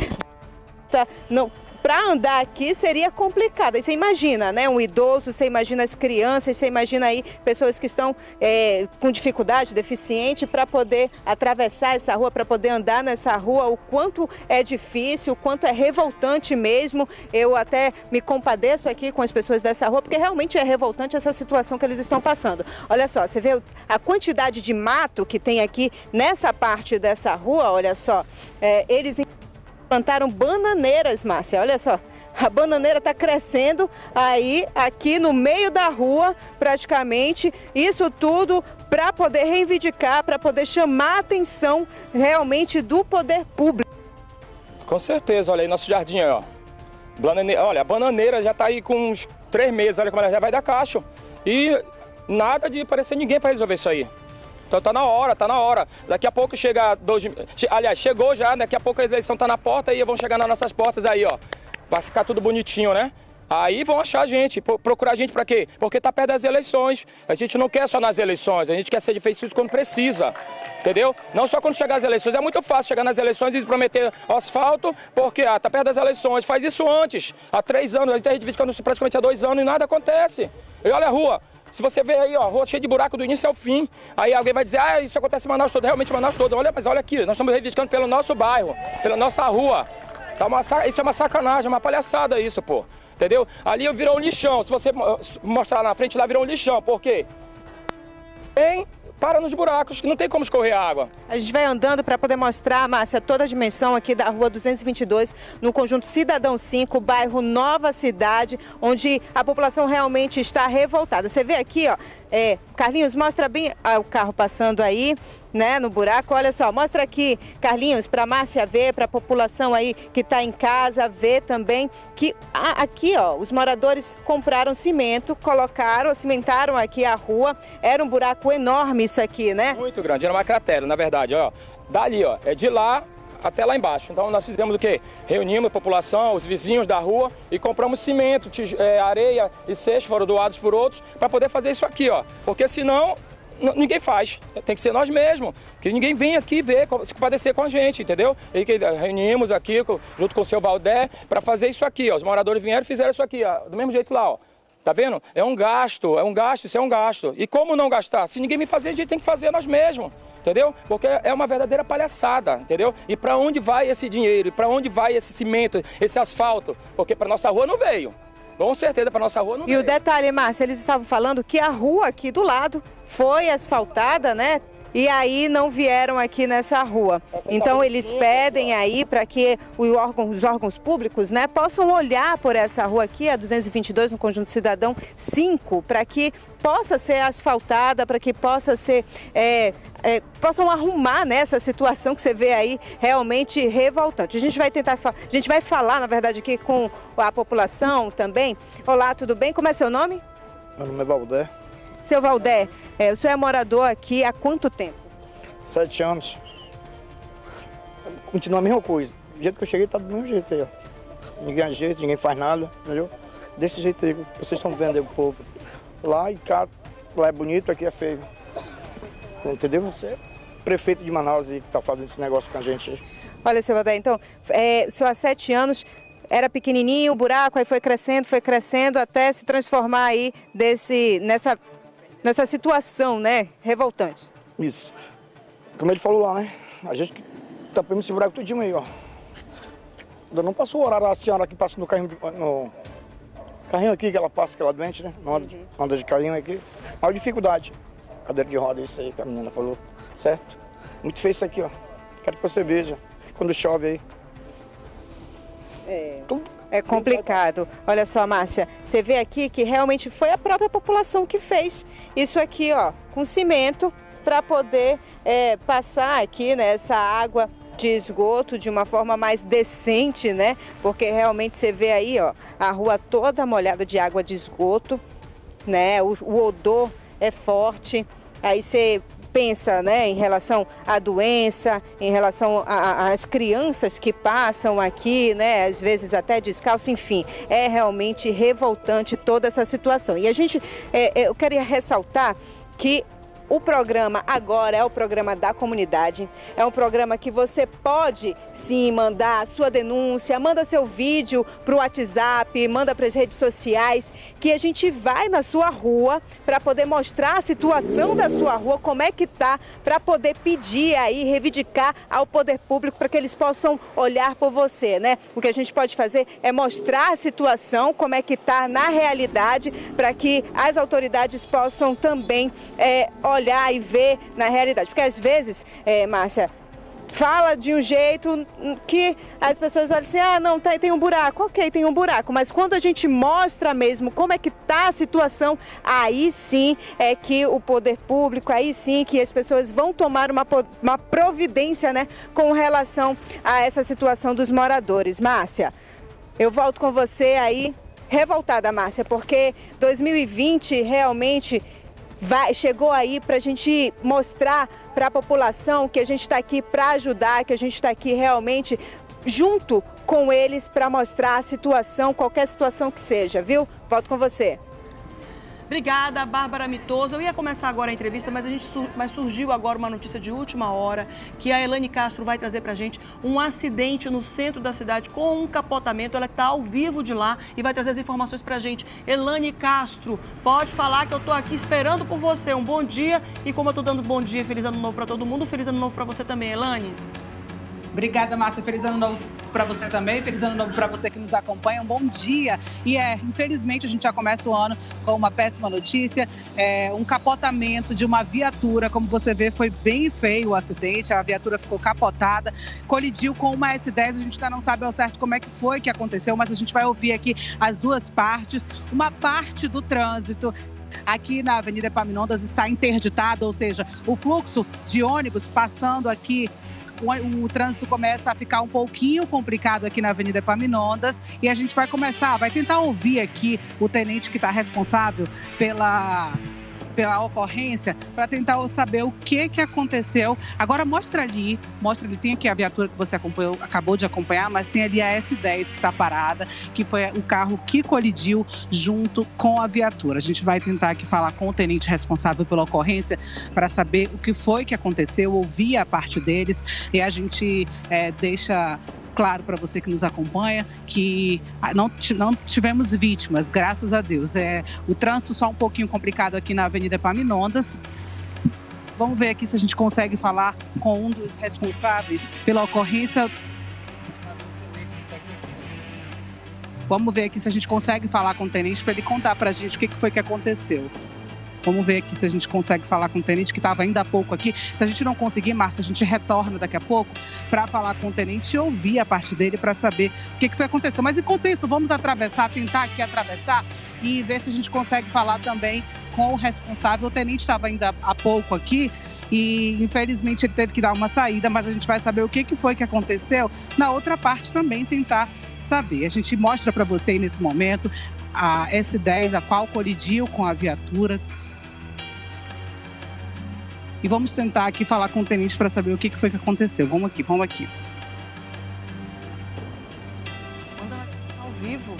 Para andar aqui seria complicado. Aí você imagina, né? Um idoso, você imagina as crianças, você imagina aí pessoas que estão com dificuldade, deficiente, para poder atravessar essa rua, para poder andar nessa rua, o quanto é difícil, o quanto é revoltante mesmo. Eu até me compadeço aqui com as pessoas dessa rua, porque realmente é revoltante essa situação que eles estão passando. Olha só, você vê a quantidade de mato que tem aqui nessa parte dessa rua, olha só, eles plantaram bananeiras, Márcia, olha só. A bananeira está crescendo aí, aqui no meio da rua, praticamente. Isso tudo para poder reivindicar, para poder chamar a atenção realmente do poder público. Com certeza, olha aí nosso jardim, ó. Olha, a bananeira já está aí com uns 3 meses, olha como ela já vai dar cacho. E nada de aparecer ninguém para resolver isso aí. Então tá na hora. Daqui a pouco chega... Aliás, chegou já, daqui a pouco a eleição tá na porta e vão chegar nas nossas portas aí, ó. Vai ficar tudo bonitinho, né? Aí vão achar a gente, procurar a gente pra quê? Porque tá perto das eleições. A gente não quer só nas eleições, a gente quer ser defensivo quando precisa, entendeu? Não só quando chegar as eleições. É muito fácil chegar nas eleições e prometer asfalto, porque tá perto das eleições. Faz isso antes, há 3 anos, a gente tá reivindicando praticamente há 2 anos e nada acontece. E olha a rua. Se você vê aí, ó, rua cheia de buraco do início ao fim, aí alguém vai dizer, isso acontece em Manaus todo, realmente Manaus todo. Mas olha aqui, nós estamos reivindicando pelo nosso bairro, pela nossa rua. Isso é uma sacanagem, uma palhaçada isso, pô. Entendeu? Ali virou um lixão, se você mostrar na frente, lá virou um lixão, por quê? Para nos buracos, que não tem como escorrer a água. A gente vai andando para poder mostrar, Márcia, toda a dimensão aqui da rua 222, no Conjunto Cidadão 5, bairro Nova Cidade, onde a população realmente está revoltada. Você vê aqui, ó, Carlinhos, mostra bem o carro passando aí, né, no buraco. Olha só, mostra aqui, Carlinhos, para a Márcia ver, para a população aí que está em casa ver também, que aqui, ó, os moradores compraram cimento, cimentaram aqui a rua. Era um buraco enorme isso aqui, né? Muito grande, era uma cratera, na verdade, ó. Dali, ó, é de lá até lá embaixo. Então nós fizemos o quê? Reunimos a população, os vizinhos da rua e compramos cimento, areia e seixo, foram doados por outros, para poder fazer isso aqui, ó. Porque senão ninguém faz, tem que ser nós mesmos, que ninguém vem aqui ver, se compadecer com a gente, entendeu? E que reunimos aqui, junto com o seu Valdé, para fazer isso aqui, ó. Os moradores vieram e fizeram isso aqui, ó, do mesmo jeito lá, ó. Tá vendo? É um gasto, isso é um gasto. E como não gastar? Se ninguém me fazer, a gente tem que fazer nós mesmos, entendeu? Porque é uma verdadeira palhaçada, entendeu? E para onde vai esse dinheiro? E para onde vai esse cimento, esse asfalto? Porque para nossa rua não veio. Com certeza, para nossa rua não veio. E o detalhe, Márcia, eles estavam falando que a rua aqui do lado foi asfaltada, né? E aí não vieram aqui nessa rua. Então eles pedem aí para que os órgãos públicos, né, possam olhar por essa rua aqui, a 222, no Conjunto Cidadão 5, para que possa ser asfaltada, para que possa ser... possam arrumar nessa situação que você vê aí realmente revoltante. A gente vai falar, na verdade, aqui com a população também. Olá, tudo bem? Como é seu nome? Meu nome é Valdé. Seu Valdé, o senhor é morador aqui há quanto tempo? 7 anos. Continua a mesma coisa. Do jeito que eu cheguei, tá do mesmo jeito aí, ó. Ninguém ajeita, ninguém faz nada, entendeu? Desse jeito aí, vocês estão vendo aí um pouco. Lá e cá, lá é bonito, aqui é feio. Entendeu? Você é prefeito de Manaus aí que tá fazendo esse negócio com a gente. Olha, seu Valdé, então, o senhor há 7 anos era pequenininho, o buraco, aí foi crescendo até se transformar aí nessa situação, né, revoltante. Isso. Como ele falou lá, né? A gente tapamos esse buraco tudinho aí, ó. Ainda não passou o horário, a senhora que passa no carrinho, no carrinho aqui, que ela passa, que ela é doente, né? Não anda de carrinho aqui. Maior dificuldade. Cadeira de roda, isso aí que a menina falou, certo? Muito feio isso aqui, ó. Quero que você veja, quando chove aí. É complicado. Olha só, Márcia, você vê aqui que realmente foi a própria população que fez isso aqui, ó, com cimento, para poder passar aqui nessa água de esgoto de uma forma mais decente, né? Porque realmente você vê aí, ó, a rua toda molhada de água de esgoto, né? O odor é forte. Aí você pensa, né, em relação à doença, em relação às crianças que passam aqui, né, às vezes até descalço, enfim, é realmente revoltante toda essa situação. E a gente, eu queria ressaltar que o programa agora é o programa da comunidade, é um programa que você pode sim mandar a sua denúncia, manda seu vídeo para o WhatsApp, manda para as redes sociais, que a gente vai na sua rua para poder mostrar a situação da sua rua, como é que tá, para poder pedir aí, reivindicar ao poder público para que eles possam olhar por você, né? O que a gente pode fazer é mostrar a situação, como é que tá na realidade, para que as autoridades possam também olhar e ver na realidade. Porque às vezes, Márcia, fala de um jeito que as pessoas olham assim, ah, não, tem um buraco, ok, tem um buraco, mas quando a gente mostra mesmo como é que está a situação, aí sim é que o poder público, aí sim que as pessoas vão tomar uma providência, né, com relação a essa situação dos moradores. Márcia, eu volto com você aí, revoltada, Márcia, porque 2020 realmente chegou aí para a gente mostrar para a população que a gente está aqui para ajudar, que a gente está aqui realmente junto com eles para mostrar a situação, qualquer situação que seja, viu? Volto com você. Obrigada, Bárbara Mitoso. Eu ia começar agora a entrevista, mas surgiu agora uma notícia de última hora que a Elaine Castro vai trazer pra gente um acidente no centro da cidade com um capotamento. Ela está ao vivo de lá e vai trazer as informações pra gente. Elaine Castro, pode falar que eu tô aqui esperando por você. Um bom dia e como eu tô dando bom dia, feliz ano novo pra todo mundo, feliz ano novo pra você também, Elaine. Obrigada, Márcia. Feliz ano novo para você também. Feliz ano novo para você que nos acompanha. Um bom dia. E infelizmente, a gente já começa o ano com uma péssima notícia. Um capotamento de uma viatura. Como você vê, foi bem feio o acidente. A viatura ficou capotada, colidiu com uma S10. A gente ainda não sabe ao certo como é que foi que aconteceu, mas a gente vai ouvir aqui as duas partes. Uma parte do trânsito aqui na Avenida Epaminondas está interditada, ou seja, o fluxo de ônibus passando aqui, o trânsito começa a ficar um pouquinho complicado aqui na Avenida Epaminondas e a gente vai tentar ouvir aqui o tenente que está responsável pela ocorrência, para tentar saber o que aconteceu. Agora mostra ali, tem aqui a viatura que você acabou de acompanhar, mas tem ali a S10 que está parada, que foi o carro que colidiu junto com a viatura. A gente vai tentar aqui falar com o tenente responsável pela ocorrência para saber o que foi que aconteceu, ouvir a parte deles e a gente deixa claro para você que nos acompanha que não tivemos vítimas, graças a Deus. O trânsito só um pouquinho complicado aqui na Avenida Epaminondas. Vamos ver aqui se a gente consegue falar com um dos responsáveis pela ocorrência. Vamos ver aqui se a gente consegue falar com o tenente para ele contar para a gente o que foi que aconteceu. Vamos ver aqui se a gente consegue falar com o tenente que estava ainda há pouco aqui. Se a gente não conseguir, Márcia, a gente retorna daqui a pouco para falar com o tenente e ouvir a parte dele para saber o que foi que aconteceu. Mas enquanto isso, vamos tentar aqui atravessar e ver se a gente consegue falar também com o responsável. O tenente estava ainda há pouco aqui e infelizmente ele teve que dar uma saída, mas a gente vai saber o que foi que aconteceu na outra parte também, tentar saber. A gente mostra para você aí nesse momento a S10, a qual colidiu com a viatura. E vamos tentar aqui falar com o tenente para saber o que foi que aconteceu. Vamos aqui. Ao vivo.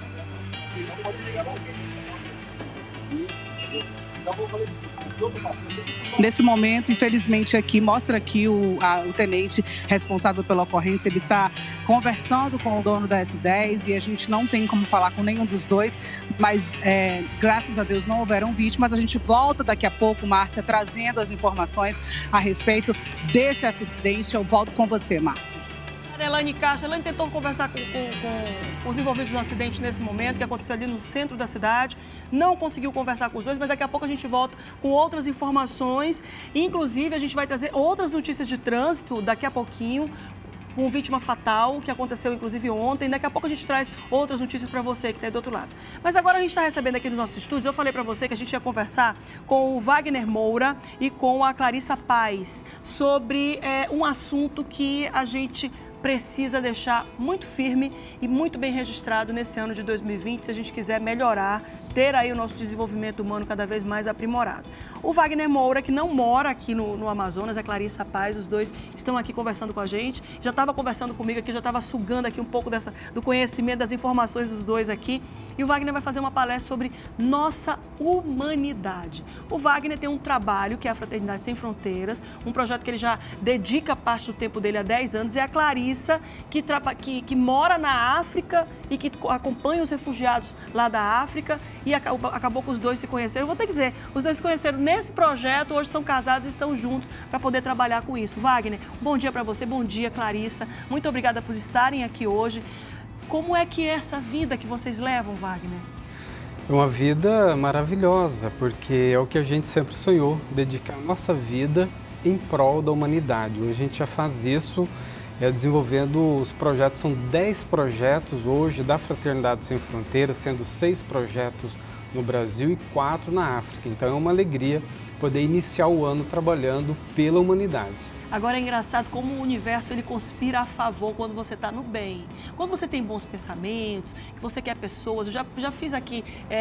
Nesse momento, infelizmente, aqui mostra aqui o tenente responsável pela ocorrência. Ele está conversando com o dono da S10 e a gente não tem como falar com nenhum dos dois, mas graças a Deus não houveram vítimas. A gente volta daqui a pouco, Márcia, trazendo as informações a respeito desse acidente. Eu volto com você, Márcia. Elaine Castro, Elaine tentou conversar com os envolvidos no acidente nesse momento, que aconteceu ali no centro da cidade. Não conseguiu conversar com os dois, mas daqui a pouco a gente volta com outras informações. Inclusive, a gente vai trazer outras notícias de trânsito daqui a pouquinho, com vítima fatal, que aconteceu inclusive ontem. Daqui a pouco a gente traz outras notícias para você que está aí do outro lado. Mas agora a gente está recebendo aqui nos nossos estúdios, eu falei para você que a gente ia conversar com o Wagner Moura e com a Clarissa Paes sobre um assunto que a gente precisa deixar muito firme e muito bem registrado nesse ano de 2020, se a gente quiser melhorar, ter aí o nosso desenvolvimento humano cada vez mais aprimorado. O Wagner Moura, que não mora aqui no Amazonas, a Clarissa Paes, os dois estão aqui conversando com a gente. Já estava conversando comigo aqui, já estava sugando aqui um pouco do conhecimento, das informações dos dois aqui. E o Wagner vai fazer uma palestra sobre nossa humanidade. O Wagner tem um trabalho que é a Fraternidade Sem Fronteiras, um projeto que ele já dedica parte do tempo dele há 10 anos, e a Clarissa, que mora na África e que acompanha os refugiados lá da África, e acabou que os dois se conheceram. Eu vou ter que dizer, os dois se conheceram nesse projeto, hoje são casados e estão juntos para poder trabalhar com isso. Wagner, bom dia para você, bom dia, Clarissa. Muito obrigada por estarem aqui hoje. Como é que é essa vida que vocês levam, Wagner? É uma vida maravilhosa, porque é o que a gente sempre sonhou, dedicar a nossa vida em prol da humanidade. Hoje a gente já faz isso, desenvolvendo os projetos. São 10 projetos hoje da Fraternidade Sem Fronteiras, sendo 6 projetos no Brasil e 4 na África. Então é uma alegria poder iniciar o ano trabalhando pela humanidade. Agora é engraçado como o universo ele conspira a favor quando você está no bem. Quando você tem bons pensamentos, que você quer pessoas. Eu já fiz aqui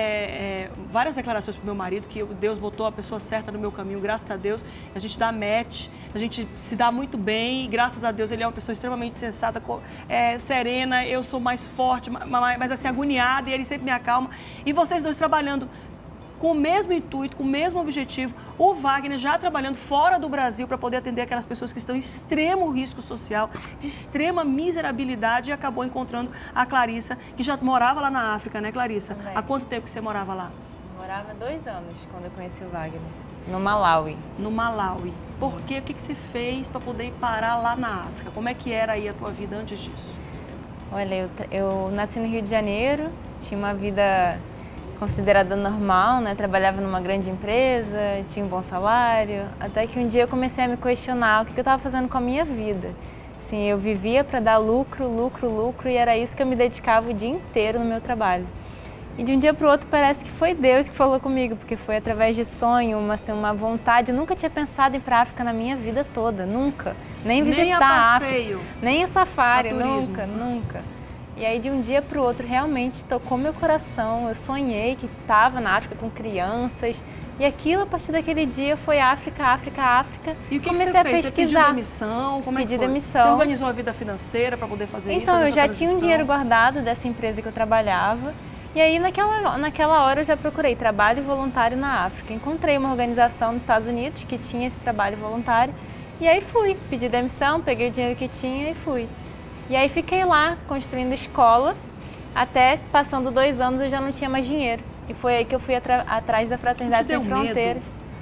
várias declarações para o meu marido, que Deus botou a pessoa certa no meu caminho, graças a Deus. A gente dá match, a gente se dá muito bem e graças a Deus ele é uma pessoa extremamente sensata, serena. Eu sou mais forte, mas assim, agoniada, e ele sempre me acalma. E vocês dois trabalhando com o mesmo intuito, com o mesmo objetivo, o Wagner já trabalhando fora do Brasil para poder atender aquelas pessoas que estão em extremo risco social, de extrema miserabilidade, e acabou encontrando a Clarissa, que já morava lá na África, né, Clarissa? Também. Há quanto tempo que você morava lá? Morava 2 anos quando eu conheci o Wagner, no Malawi. No Malawi. Por quê? O que você fez para poder ir parar lá na África? Como é que era aí a tua vida antes disso? Olha, eu nasci no Rio de Janeiro, tinha uma vida considerada normal, né? Trabalhava numa grande empresa, tinha um bom salário, até que um dia eu comecei a me questionar o que eu estava fazendo com a minha vida. Assim, eu vivia para dar lucro, lucro, lucro, e era isso que eu me dedicava o dia inteiro no meu trabalho. E de um dia para o outro parece que foi Deus que falou comigo, porque foi através de sonho, uma vontade. Eu nunca tinha pensado em ir para a África na minha vida toda, nunca. Nem visitar a África, nem a safari, nunca. E aí, de um dia para o outro, realmente tocou meu coração. Eu sonhei que estava na África com crianças. E aquilo, a partir daquele dia, foi África, África, África. E o que comecei você a fez? pesquisar. Você pediu demissão? Como é que foi? Demissão. Você organizou a vida financeira para poder fazer isso? Então, fazer eu já tinha um dinheiro guardado dessa empresa que eu trabalhava. E aí, naquela hora, eu já procurei trabalho voluntário na África. Encontrei uma organização nos Estados Unidos que tinha esse trabalho voluntário. E aí fui, pedi demissão, peguei o dinheiro que tinha e fui. E aí fiquei lá, construindo escola, até passando 2 anos eu já não tinha mais dinheiro. E foi aí que eu fui atrás da Fraternidade Sem Fronteiras.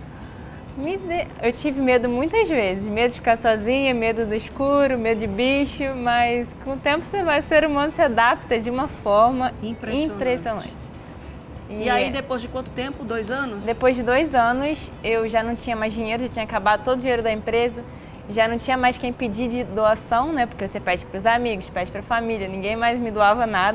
Eu tive medo muitas vezes, medo de ficar sozinha, medo do escuro, medo de bicho, mas com o tempo o ser humano se adapta de uma forma impressionante. E aí, depois de quanto tempo? 2 anos? Depois de 2 anos, eu já não tinha mais dinheiro, já tinha acabado todo o dinheiro da empresa. Já não tinha mais quem pedir de doação, né? Porque você pede para os amigos, pede para a família, ninguém mais me doava nada.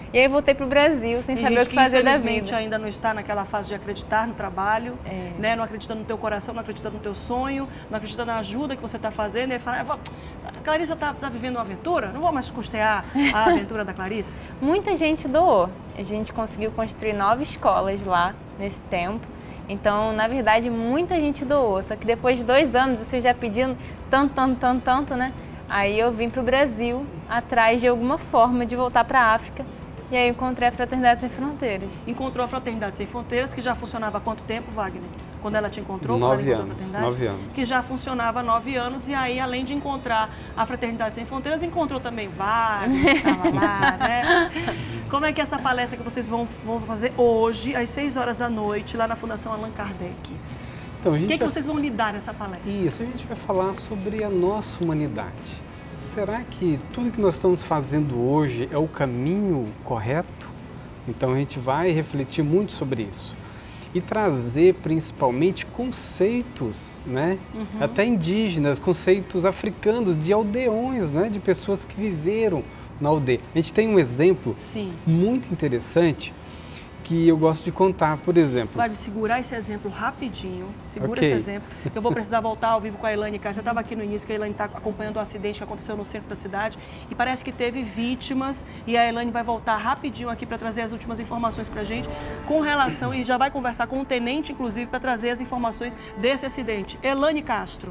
E aí voltei para o Brasil, sem saber o que fazer da vida. Infelizmente ainda não está naquela fase de acreditar no trabalho, né? Não acredita no teu coração, não acredita no teu sonho, não acredita na ajuda que você está fazendo. E fala, a Clarissa está vivendo uma aventura, não vou mais custear a aventura da Clarissa. Muita gente doou. A gente conseguiu construir 9 escolas lá nesse tempo. Então, na verdade, muita gente doou. Só que depois de 2 anos, você já pedindo tanto, né? Aí eu vim para o Brasil, atrás de alguma forma de voltar para a África. E aí eu encontrei a Fraternidade Sem Fronteiras. Encontrou a Fraternidade Sem Fronteiras, que já funcionava há quanto tempo, Wagner? Quando ela te encontrou? 9 anos. 9 anos. Que já funcionava há 9 anos. E aí, além de encontrar a Fraternidade Sem Fronteiras, encontrou também Wagner, que estava lá, né? Como é que é essa palestra que vocês vão fazer hoje, às 6 horas da noite, lá na Fundação Allan Kardec? Então, o que vocês vão lidar nessa palestra? Isso, a gente vai falar sobre a nossa humanidade. Será que tudo que nós estamos fazendo hoje é o caminho correto? Então a gente vai refletir muito sobre isso. E trazer principalmente conceitos, né? Até indígenas, conceitos africanos, de aldeões, né? De pessoas que viveram na aldeia. A gente tem um exemplo muito interessante que eu gosto de contar, por exemplo. Vai me segurar esse exemplo rapidinho, segura esse exemplo, que eu vou precisar voltar ao vivo com a Elaine Castro. Você estava aqui no início, que a Elaine está acompanhando o acidente que aconteceu no centro da cidade e parece que teve vítimas e a Elaine vai voltar rapidinho aqui para trazer as últimas informações para a gente com relação, e já vai conversar com o tenente, inclusive, para trazer as informações desse acidente. Elaine Castro.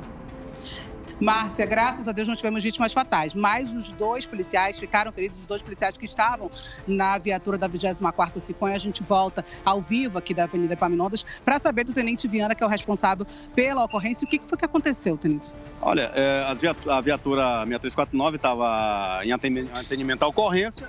Márcia, graças a Deus não tivemos vítimas fatais, mas os 2 policiais ficaram feridos, os 2 policiais que estavam na viatura da 24ª Cicom. A gente volta ao vivo aqui da Avenida Epaminondas para saber do Tenente Viana, que é o responsável pela ocorrência. O que foi que aconteceu, Tenente? Olha, a viatura 6349 estava em atendimento à ocorrência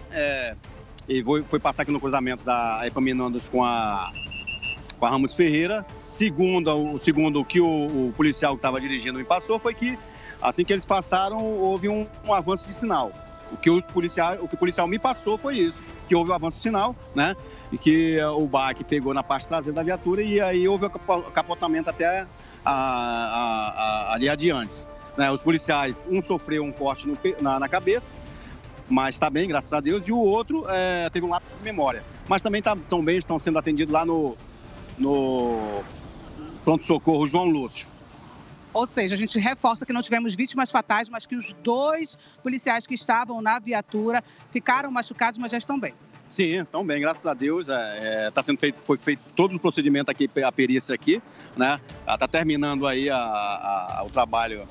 e foi passar aqui no cruzamento da Epaminondas com a Ramos Ferreira. Segundo o que o policial que estava dirigindo me passou, foi que assim que eles passaram, houve um avanço de sinal. O que o policial me passou foi isso, que houve um avanço de sinal, né? E que o baque pegou na parte traseira da viatura e aí houve o capotamento até ali adiante. Né? Os policiais, um sofreu um corte na cabeça, mas está bem, graças a Deus, e o outro teve um lapso de memória. Mas também estão bem, estão sendo atendidos lá no pronto-socorro João Lúcio. Ou seja, a gente reforça que não tivemos vítimas fatais, mas que os 2 policiais que estavam na viatura ficaram machucados, mas já estão bem. Sim, estão bem, graças a Deus. Foi feito todo o procedimento aqui, a perícia aqui, né? Está terminando aí o trabalho.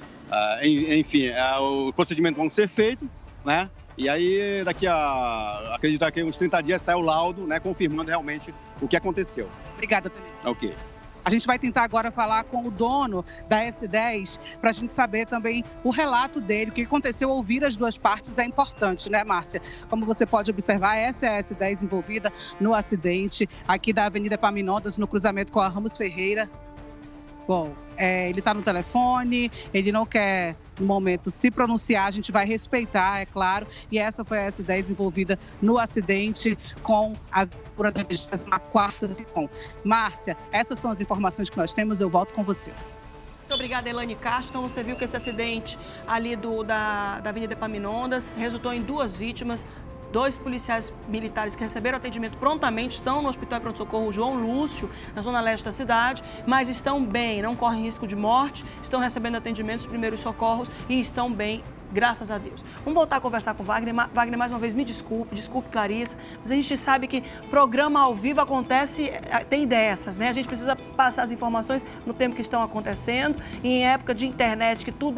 Enfim, o procedimento vão ser feito, né? E aí, acredito que uns 30 dias sai o laudo, né? Confirmando realmente o que aconteceu. Obrigada, Tenente. Ok. A gente vai tentar agora falar com o dono da S10 para a gente saber também o relato dele, o que aconteceu. Ouvir as 2 partes é importante, né, Márcia? Como você pode observar, essa é a S10 envolvida no acidente aqui da Avenida Epaminondas, no cruzamento com a Ramos Ferreira. Bom, ele está no telefone, ele não quer, no momento, se pronunciar, a gente vai respeitar, é claro. E essa foi a S10 envolvida no acidente com a viatura da 24ª Cicom. Márcia, essas são as informações que nós temos, eu volto com você. Muito obrigada, Elaine Castro. Então, você viu que esse acidente ali da Avenida Epaminondas resultou em 2 vítimas. 2 policiais militares que receberam atendimento prontamente estão no Hospital de Pronto-Socorro João Lúcio, na zona leste da cidade, mas estão bem, não correm risco de morte, estão recebendo atendimento dos primeiros socorros e estão bem, graças a Deus. Vamos voltar a conversar com o Wagner. Wagner, mais uma vez, me desculpe Clarissa, mas a gente sabe que programa ao vivo acontece, tem dessas, né? A gente precisa passar as informações no tempo que estão acontecendo e em época de internet, que tudo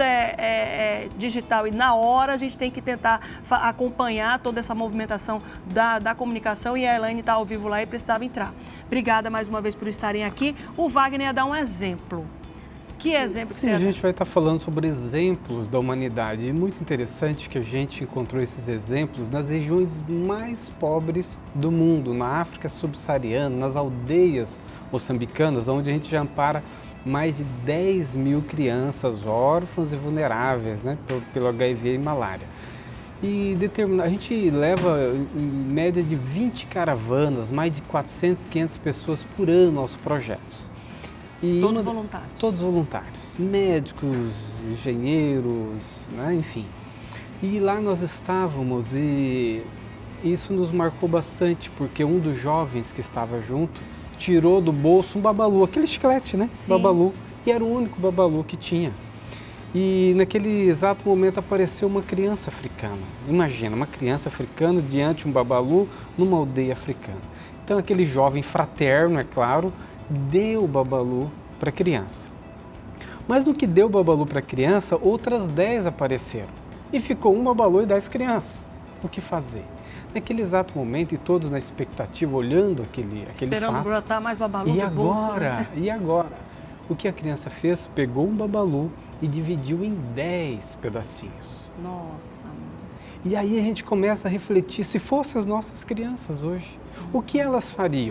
é digital e na hora, a gente tem que tentar acompanhar toda essa movimentação da comunicação e a Elaine está ao vivo lá e precisava entrar. Obrigada mais uma vez por estarem aqui. O Wagner ia dar um exemplo. Que exemplo que você a gente vai estar falando sobre exemplos da humanidade. E muito interessante que a gente encontrou esses exemplos nas regiões mais pobres do mundo, na África subsaariana, nas aldeias moçambicanas, onde a gente já ampara mais de 10 mil crianças órfãs e vulneráveis, né, pelo HIV e malária. E a gente leva em média de 20 caravanas, mais de 400, 500 pessoas por ano aos projetos. E todos voluntários? Todos voluntários, médicos, engenheiros, né, enfim. E lá nós estávamos e Isso nos marcou bastante, porque um dos jovens que estava junto tirou do bolso um babalu, aquele chiclete, né? Sim. Babalu, e era o único babalu que tinha. E naquele exato momento apareceu uma criança africana. Imagina, uma criança africana diante de um babalu numa aldeia africana. Então aquele jovem fraterno, é claro, deu o babalu para a criança. Mas no que deu o babalu para a criança, outras 10 apareceram. E ficou um babalu e 10 crianças. O que fazer? Naquele exato momento, e todos na expectativa, olhando aquele Esperando fato. brotar mais babalu E do bolso, agora? né? E agora? O que a criança fez? Pegou um babalu e dividiu em 10 pedacinhos. Nossa. E aí a gente começa a refletir, se fossem as nossas crianças hoje, o que elas fariam?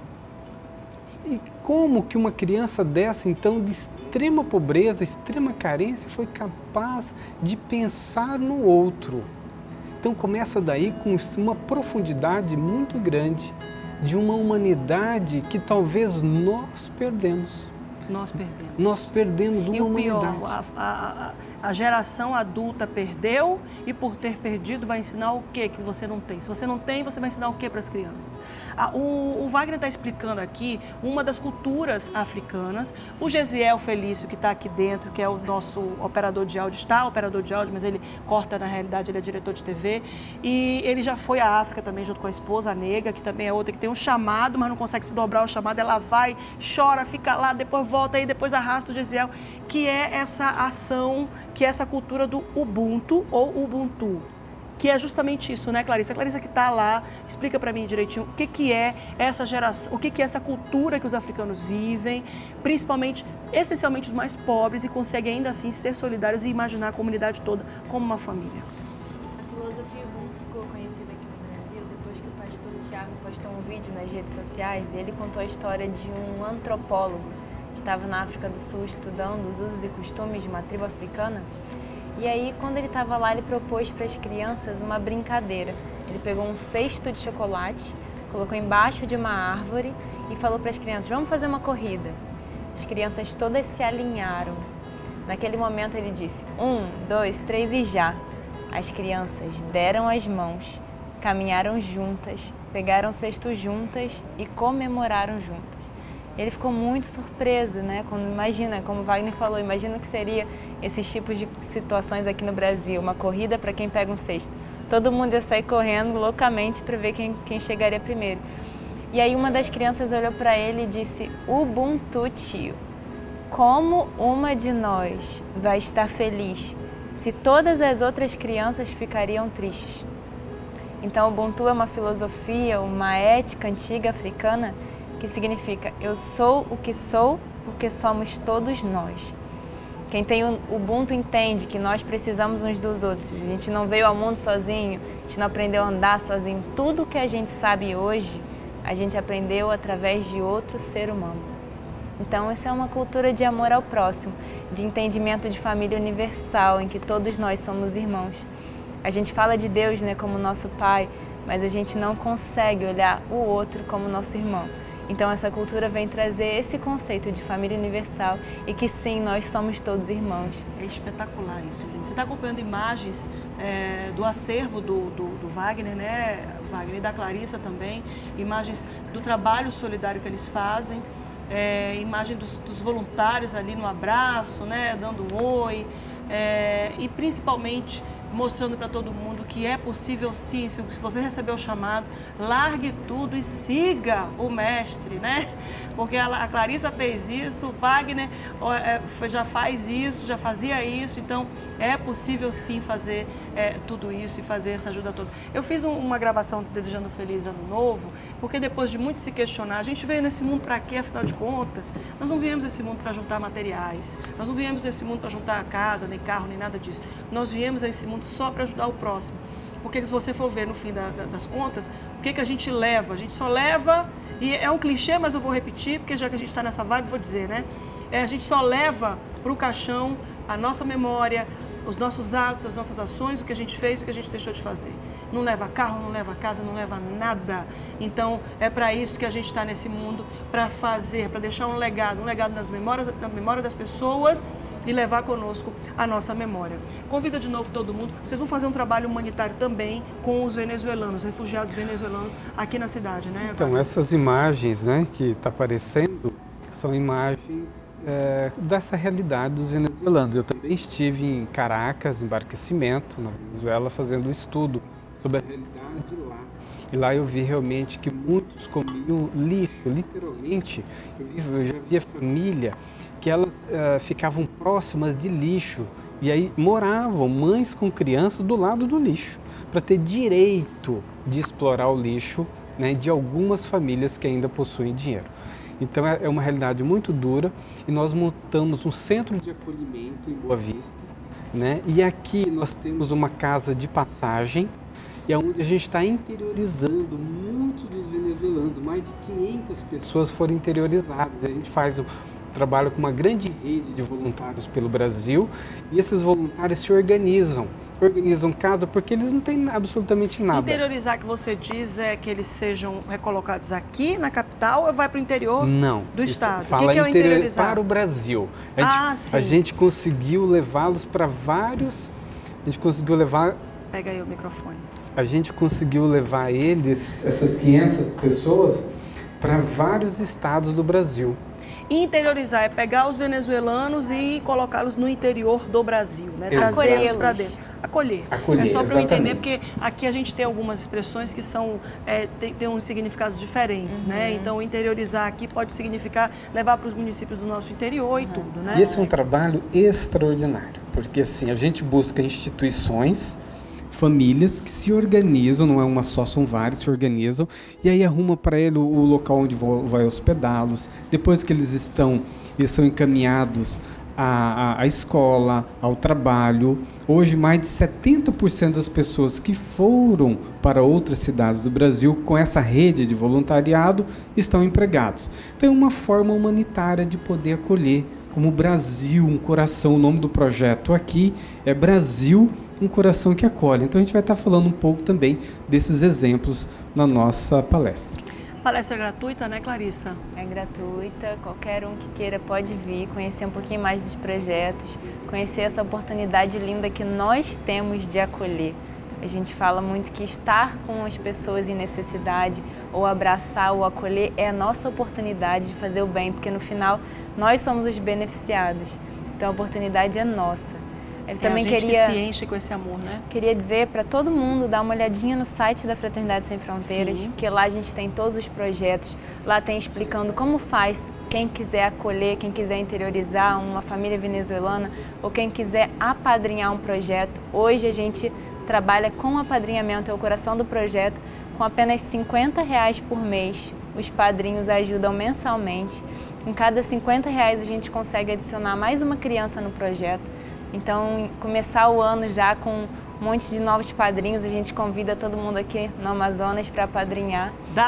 E como que uma criança dessa, então, de extrema pobreza, extrema carência, foi capaz de pensar no outro? Então começa daí com uma profundidade muito grande de uma humanidade que talvez nós perdemos. Nós perdemos. Nós perdemos uma humanidade. E o pior, a geração adulta perdeu e por ter perdido vai ensinar o que você não tem. Se você não tem, você vai ensinar o que para as crianças? O Wagner está explicando aqui uma das culturas africanas. O Gesiel Felício, que está aqui dentro, que é o nosso operador de áudio, mas ele corta, na realidade, ele é diretor de TV. E ele já foi à África também, junto com a esposa Nega, que também é outra que tem um chamado, mas não consegue se dobrar o chamado. Ela vai, chora, fica lá, depois volta aí, depois arrasta o Gesiel, que é essa ação, que é essa cultura do Ubuntu ou Ubuntu, que é justamente isso, né, Clarissa? A Clarissa que está lá, explica para mim direitinho o que é essa geração, o que é essa cultura que os africanos vivem, principalmente, essencialmente os mais pobres, e conseguem ainda assim ser solidários e imaginar a comunidade toda como uma família. A filosofia Ubuntu ficou conhecida aqui no Brasil depois que o pastor Tiago postou um vídeo nas redes sociais e ele contou a história de um antropólogo que estava na África do Sul estudando os usos e costumes de uma tribo africana. E aí, quando ele estava lá, ele propôs para as crianças uma brincadeira. Ele pegou um cesto de chocolate, colocou embaixo de uma árvore e falou para as crianças, vamos fazer uma corrida. As crianças todas se alinharam. Naquele momento ele disse, 1, 2, 3 e já. As crianças deram as mãos, caminharam juntas, pegaram o cesto juntas e comemoraram juntas. Ele ficou muito surpreso, né? Imagina, como o Wagner falou, imagina o que seria esses tipos de situações aqui no Brasil, uma corrida para quem pega um cesto. Todo mundo ia sair correndo loucamente para ver quem chegaria primeiro. E aí uma das crianças olhou para ele e disse, Ubuntu, tio, como uma de nós vai estar feliz se todas as outras crianças ficariam tristes? Então, Ubuntu é uma filosofia, uma ética antiga africana que significa eu sou o que sou porque somos todos nós. Quem tem o Ubuntu entende que nós precisamos uns dos outros. A gente não veio ao mundo sozinho, a gente não aprendeu a andar sozinho. Tudo que a gente sabe hoje, a gente aprendeu através de outro ser humano. Então, essa é uma cultura de amor ao próximo, de entendimento de família universal, em que todos nós somos irmãos. A gente fala de Deus, né, como nosso Pai, mas a gente não consegue olhar o outro como nosso irmão. Então essa cultura vem trazer esse conceito de família universal e que sim, nós somos todos irmãos. É espetacular isso, gente. Você está acompanhando imagens do acervo do Wagner, né, Wagner, e da Clarissa também, imagens do trabalho solidário que eles fazem, imagem dos voluntários ali no abraço, né, dando um oi, e principalmente mostrando para todo mundo que é possível sim, se você receber o chamado, largue tudo e siga o mestre, né? Porque a Clarissa fez isso, o Wagner já faz isso, já fazia isso, então é possível sim fazer tudo isso e fazer essa ajuda toda. Eu fiz uma gravação desejando um feliz ano novo, porque depois de muito se questionar, a gente veio nesse mundo para quê, afinal de contas? Nós não viemos nesse mundo para juntar materiais, nós não viemos nesse mundo para juntar casa, nem carro, nem nada disso. Nós viemos a esse mundo só para ajudar o próximo. Porque se você for ver no fim das contas, o que a gente leva? A gente só leva, e é um clichê, mas eu vou repetir, porque já que a gente está nessa vibe, vou dizer, né? A gente só leva para o caixão a nossa memória, os nossos atos, as nossas ações, o que a gente fez, o que a gente deixou de fazer. Não leva carro, não leva casa, não leva nada. Então, é para isso que a gente está nesse mundo, para fazer, para deixar um legado nas memórias, na memória das pessoas e levar conosco a nossa memória. Convida de novo todo mundo. Vocês vão fazer um trabalho humanitário também com os venezuelanos, refugiados venezuelanos aqui na cidade, né? Então, essas imagens, né, que está aparecendo são imagens dessa realidade dos venezuelanos. Eu também estive em Caracas, embarquecimento, na Venezuela, fazendo um estudo sobre a realidade lá. E lá eu vi realmente que muitos comiam lixo, literalmente. Eu já via família que elas ficavam próximas de lixo e aí moravam mães com crianças do lado do lixo para ter direito de explorar o lixo, né, de algumas famílias que ainda possuem dinheiro. Então é uma realidade muito dura e nós montamos um centro de acolhimento em Boa Vista, né? E aqui nós temos uma casa de passagem e é onde a gente está interiorizando muitos dos venezuelanos. Mais de 500 pessoas foram interiorizadas. A gente faz o trabalho com uma grande rede de voluntários pelo Brasil e esses voluntários se organizam casa porque eles não têm absolutamente nada. Interiorizar que você diz é que eles sejam recolocados aqui na capital ou vai para o interior do estado? Fala o que é o interiorizar? Para o Brasil. Sim. A gente conseguiu levá-los para vários... A gente conseguiu levar... Pega aí o microfone. A gente conseguiu levar essas 500 pessoas para vários estados do Brasil. Interiorizar é pegar os venezuelanos e colocá-los no interior do Brasil, né? Trazê-los para dentro. Acolher. É só para eu entender, porque aqui a gente tem algumas expressões que são tem uns significados diferentes, né? Então, interiorizar aqui pode significar levar para os municípios do nosso interior e tudo, né? E esse é um trabalho extraordinário, porque assim, a gente busca instituições, famílias que se organizam, não é uma só, são vários, se organizam, e aí arruma para ele o local onde vai hospedá-los. Depois que eles são encaminhados à escola, ao trabalho. Hoje, mais de 70% das pessoas que foram para outras cidades do Brasil com essa rede de voluntariado estão empregados. Então, é uma forma humanitária de poder acolher, como Brasil, um coração. O nome do projeto aqui é Brasil, um coração que acolhe. Então, a gente vai estar falando um pouco também desses exemplos na nossa palestra. Palestra gratuita, né, Clarissa? É gratuita, qualquer um que queira pode vir, conhecer um pouquinho mais dos projetos, conhecer essa oportunidade linda que nós temos de acolher. A gente fala muito que estar com as pessoas em necessidade, ou abraçar ou acolher, é a nossa oportunidade de fazer o bem, porque no final nós somos os beneficiados, então a oportunidade é nossa. Eu também a gente que se enche com esse amor, né? Queria dizer para todo mundo dar uma olhadinha no site da Fraternidade Sem Fronteiras, porque lá a gente tem todos os projetos, lá tem explicando como faz quem quiser acolher, quem quiser interiorizar uma família venezuelana ou quem quiser apadrinhar um projeto. Hoje a gente trabalha com apadrinhamento, é o coração do projeto, com apenas R$50 por mês. Os padrinhos ajudam mensalmente. Em cada R$50 a gente consegue adicionar mais uma criança no projeto. Então, começar o ano já com um monte de novos padrinhos, a gente convida todo mundo aqui no Amazonas para apadrinhar.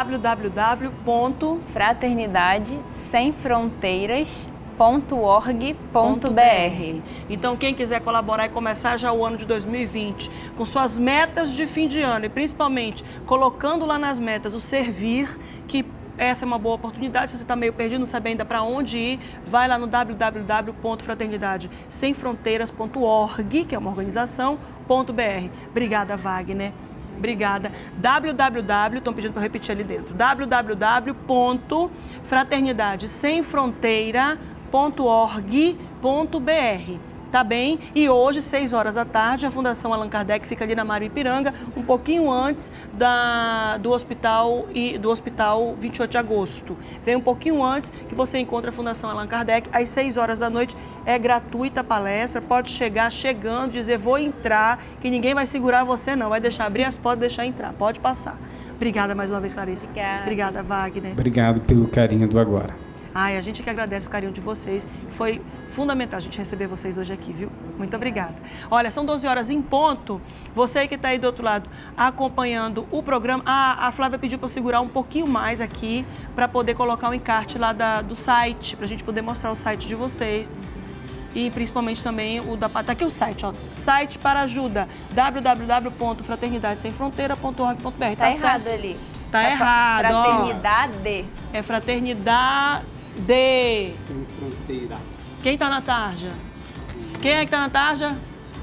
www.fraternidade-sem-fronteiras.org.br. Então, quem quiser colaborar e começar já o ano de 2020 com suas metas de fim de ano e principalmente colocando lá nas metas o servir, que essa é uma boa oportunidade. Se você está meio perdido, não sabe ainda para onde ir, vai lá no www.fraternidade-sem-fronteiras.org, que é uma organização.br. Obrigada, Wagner. Obrigada. Estão pedindo para eu repetir ali dentro. www.fraternidade-sem-fronteira.org.br. Tá bem? E hoje, 6 horas da tarde, a Fundação Allan Kardec fica ali na Mário Ipiranga, um pouquinho antes do hospital 28 de agosto. Vem um pouquinho antes que você encontra a Fundação Allan Kardec, às 6 horas da noite. É gratuita a palestra, pode chegar chegando, dizer vou entrar, que ninguém vai segurar você não, vai deixar abrir as portas e deixar entrar, pode passar. Obrigada mais uma vez, Clarissa. Obrigada, Wagner. Obrigado pelo carinho do agora. A gente que agradece o carinho de vocês. Foi fundamental a gente receber vocês hoje aqui, viu? Muito obrigada. Olha, são 12 horas em ponto. Você que está aí do outro lado acompanhando o programa. A Flávia pediu para eu segurar um pouquinho mais aqui para poder colocar o encarte lá do site, para a gente poder mostrar o site de vocês. E principalmente também o da... Tá aqui o site, ó. Site para ajuda. www.fraternidade-sem-fronteira.org.br. Tá errado ali. Tá errado, Fraternidade. É Fraternidade. Sem Fronteiras. Quem tá na tarja? Quem é que tá na tarja?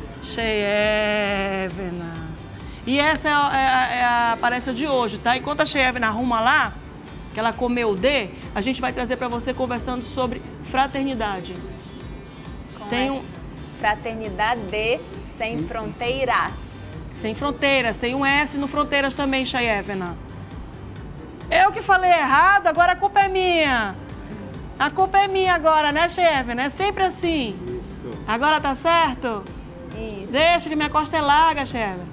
Cheyevna. E essa é a palestra de hoje, tá? Enquanto a Cheyevna arruma lá, que ela comeu o D, a gente vai trazer para você conversando sobre fraternidade. Fraternidade sem fronteiras. Sem fronteiras. Tem um S no fronteiras também, Cheyevna. Eu que falei errado, agora a culpa é minha. A culpa é minha agora, né, Cheyevna? É sempre assim. Isso. Agora tá certo? Isso. Deixa que minha costa é larga, Cheyevna.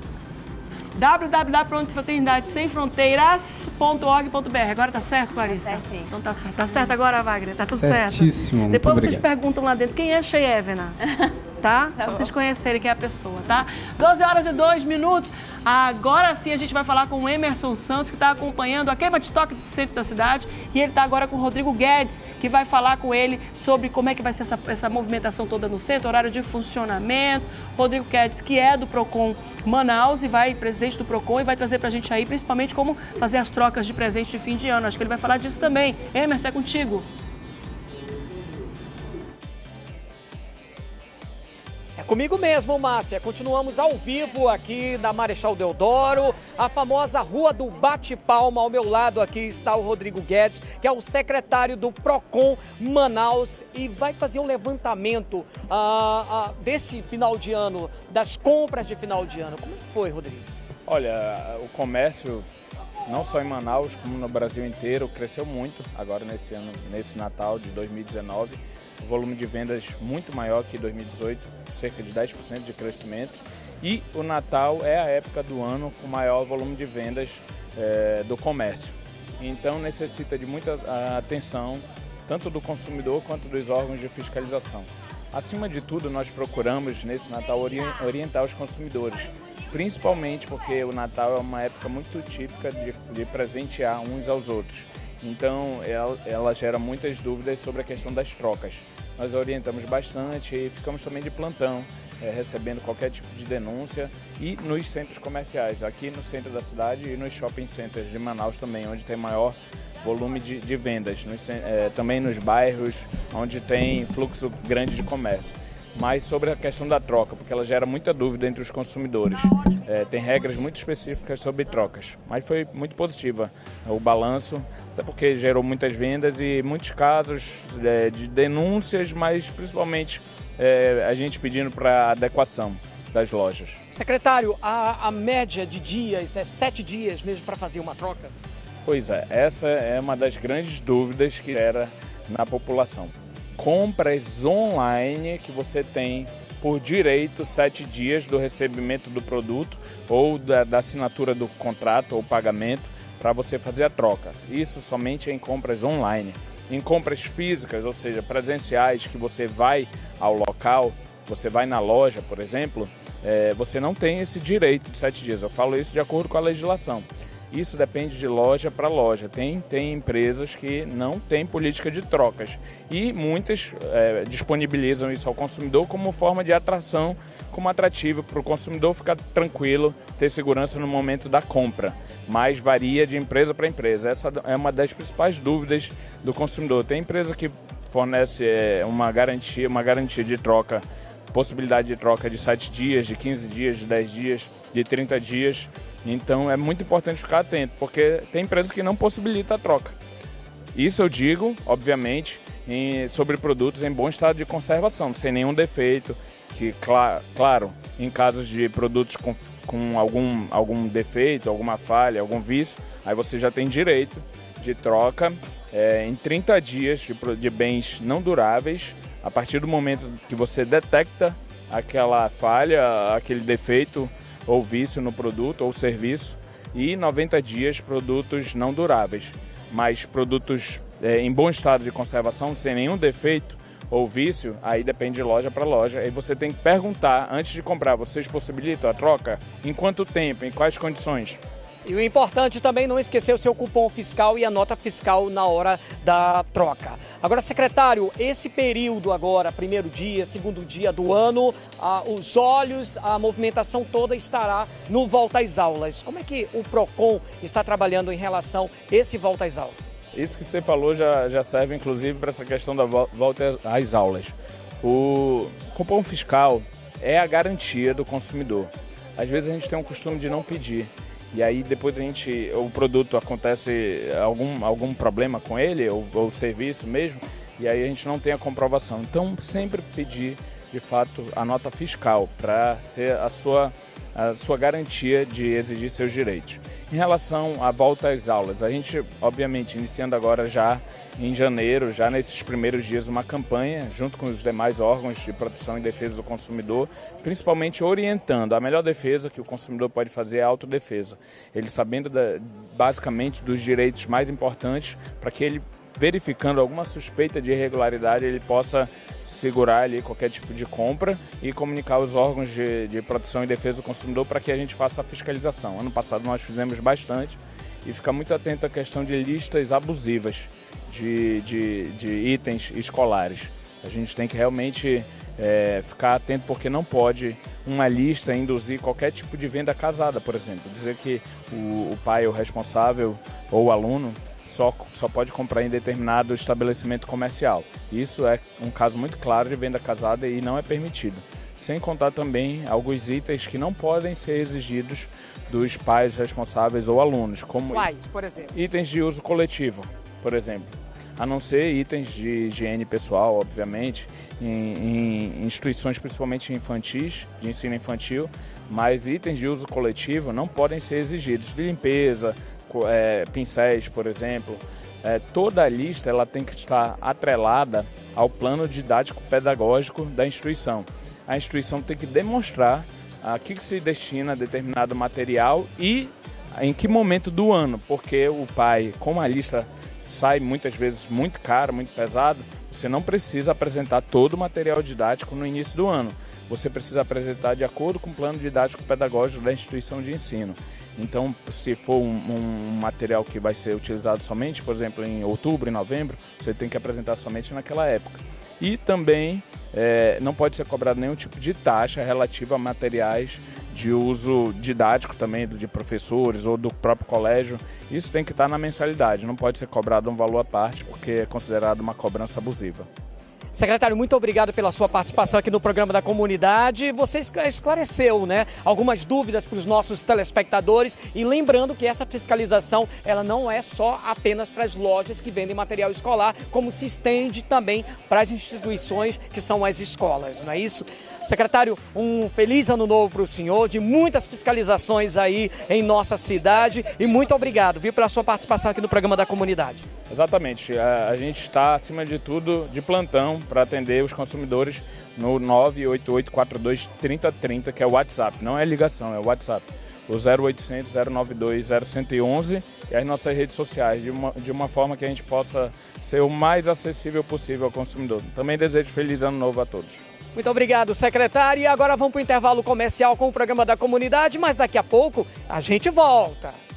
www.fraternidadessemfronteiras.org.br. Agora tá certo, Clarissa? Tá certinho. Então tá certo. Tá certo agora, Wagner? Tá tudo certo? Certíssimo, muito Depois vocês obrigado. perguntam lá dentro quem é Cheyevna, tá? Pra vocês conhecerem quem é a pessoa, tá? 12h02. Agora sim a gente vai falar com o Emerson Santos, que está acompanhando a queima de estoque do centro da cidade. E ele está agora com o Rodrigo Guedes, que vai falar com ele sobre como é que vai ser essa movimentação toda no centro, horário de funcionamento. Rodrigo Guedes, que é do Procon Manaus e presidente do Procon, e vai trazer para a gente aí, principalmente, como fazer as trocas de presente de fim de ano. Acho que ele vai falar disso também. Emerson, é contigo. Comigo mesmo, Márcia. Continuamos ao vivo aqui na Marechal Deodoro, a famosa Rua do Bate-Palma. Ao meu lado aqui está o Rodrigo Guedes, que é o secretário do Procon Manaus e vai fazer um levantamento desse final de ano, das compras de final de ano. Como foi, Rodrigo? Olha, o comércio, não só em Manaus, como no Brasil inteiro, cresceu muito agora nesse ano, nesse Natal de 2019. O volume de vendas muito maior que 2018, cerca de 10% de crescimento. E o Natal é a época do ano com maior volume de vendas do comércio. Então necessita de muita atenção, tanto do consumidor quanto dos órgãos de fiscalização. Acima de tudo, nós procuramos nesse Natal orientar os consumidores, principalmente porque o Natal é uma época muito típica de presentear uns aos outros. Então, ela gera muitas dúvidas sobre a questão das trocas. Nós orientamos bastante e ficamos também de plantão, recebendo qualquer tipo de denúncia e nos centros comerciais, aqui no centro da cidade e nos shopping centers de Manaus também, onde tem maior volume de vendas, também nos bairros onde tem fluxo grande de comércio. Mas sobre a questão da troca, porque ela gera muita dúvida entre os consumidores. Tem regras muito específicas sobre trocas, mas foi muito positiva o balanço, até porque gerou muitas vendas e muitos casos de denúncias, mas principalmente a gente pedindo para adequação das lojas. Secretário, a média de dias é 7 dias mesmo para fazer uma troca? Pois é, essa é uma das grandes dúvidas que gera na população. Compras online que você tem por direito 7 dias do recebimento do produto ou da assinatura do contrato ou pagamento para você fazer a troca. Isso somente em compras online. Em compras físicas, ou seja, presenciais, que você vai ao local, você vai na loja, por exemplo, você não tem esse direito de 7 dias. Eu falo isso de acordo com a legislação. Isso depende de loja para loja. Tem empresas que não têm política de trocas e muitas disponibilizam isso ao consumidor como forma de atração, como atrativo para o consumidor ficar tranquilo, ter segurança no momento da compra. Mas varia de empresa para empresa. Essa é uma das principais dúvidas do consumidor. Tem empresa que fornece uma garantia de troca, possibilidade de troca de 7 dias, de 15 dias, de 10 dias, de 30 dias. Então é muito importante ficar atento, porque tem empresas que não possibilitam a troca. Isso eu digo, obviamente, sobre produtos em bom estado de conservação, sem nenhum defeito, que, claro, em casos de produtos com algum defeito, alguma falha, algum vício, aí você já tem direito de troca em 30 dias de bens não duráveis, a partir do momento que você detecta aquela falha, aquele defeito ou vício no produto ou serviço, e 90 dias produtos não duráveis, mas produtos em bom estado de conservação, sem nenhum defeito ou vício, aí depende de loja para loja. Aí você tem que perguntar antes de comprar, vocês possibilitam a troca? Em quanto tempo? Em quais condições? E o importante também não esquecer o seu cupom fiscal e a nota fiscal na hora da troca. Agora, secretário, esse período agora, primeiro dia, segundo dia do ano, os olhos, a movimentação toda estará no Volta às Aulas. Como é que o Procon está trabalhando em relação a esse Volta às Aulas? Isso que você falou já serve inclusive para essa questão da volta às aulas. Cupom fiscal é a garantia do consumidor. Às vezes a gente tem um costume de não pedir. E aí depois o produto acontece algum problema com ele, ou o serviço mesmo, e aí a gente não tem a comprovação. Então sempre pedir, de fato, a nota fiscal para ser a sua garantia de exigir seus direitos. Em relação à volta às aulas, a gente, obviamente, iniciando agora já em janeiro, já nesses primeiros dias, uma campanha, junto com os demais órgãos de proteção e defesa do consumidor, principalmente orientando. A melhor defesa que o consumidor pode fazer é a autodefesa. Ele sabendo, basicamente, dos direitos mais importantes para que ele, verificando alguma suspeita de irregularidade, ele possa segurar ali qualquer tipo de compra e comunicar aos órgãos de proteção e defesa do consumidor para que a gente faça a fiscalização. Ano passado nós fizemos bastante e ficar muito atento à questão de listas abusivas de itens escolares. A gente tem que realmente ficar atento, porque não pode uma lista induzir qualquer tipo de venda casada, por exemplo. Dizer que o pai, o responsável ou o aluno só pode comprar em determinado estabelecimento comercial. Isso é um caso muito claro de venda casada e não é permitido. Sem contar também alguns itens que não podem ser exigidos dos pais responsáveis ou alunos, como quais, por exemplo? Itens de uso coletivo, por exemplo. A não ser itens de higiene pessoal, obviamente, em instituições principalmente infantis, de ensino infantil, mas itens de uso coletivo não podem ser exigidos, de limpeza, pincéis, por exemplo. Toda a lista ela tem que estar atrelada ao plano didático-pedagógico da instituição. A instituição tem que demonstrar a que se destina determinado material e em que momento do ano, porque o pai, como a lista sai muitas vezes muito caro, muito pesado, você não precisa apresentar todo o material didático no início do ano. Você precisa apresentar de acordo com o plano didático-pedagógico da instituição de ensino. Então, se for um material que vai ser utilizado somente, por exemplo, em outubro e novembro, você tem que apresentar somente naquela época. E também não pode ser cobrado nenhum tipo de taxa relativa a materiais de uso didático também, de professores ou do próprio colégio. Isso tem que estar na mensalidade, não pode ser cobrado um valor à parte, porque é considerado uma cobrança abusiva. Secretário, muito obrigado pela sua participação aqui no programa da comunidade. Você esclareceu, né, algumas dúvidas para os nossos telespectadores, e lembrando que essa fiscalização ela não é só apenas para as lojas que vendem material escolar, como se estende também para as instituições que são as escolas, não é isso? Secretário, um feliz ano novo para o senhor, de muitas fiscalizações aí em nossa cidade, e muito obrigado, viu, pela sua participação aqui no programa da comunidade. Exatamente, a gente está, acima de tudo, de plantão para atender os consumidores no 988423030, que é o WhatsApp, não é ligação, é o WhatsApp, o 0800 092 0111, e as nossas redes sociais, de uma forma que a gente possa ser o mais acessível possível ao consumidor. Também desejo feliz ano novo a todos. Muito obrigado, secretário. E agora vamos para o intervalo comercial com o programa da comunidade, mas daqui a pouco a gente volta.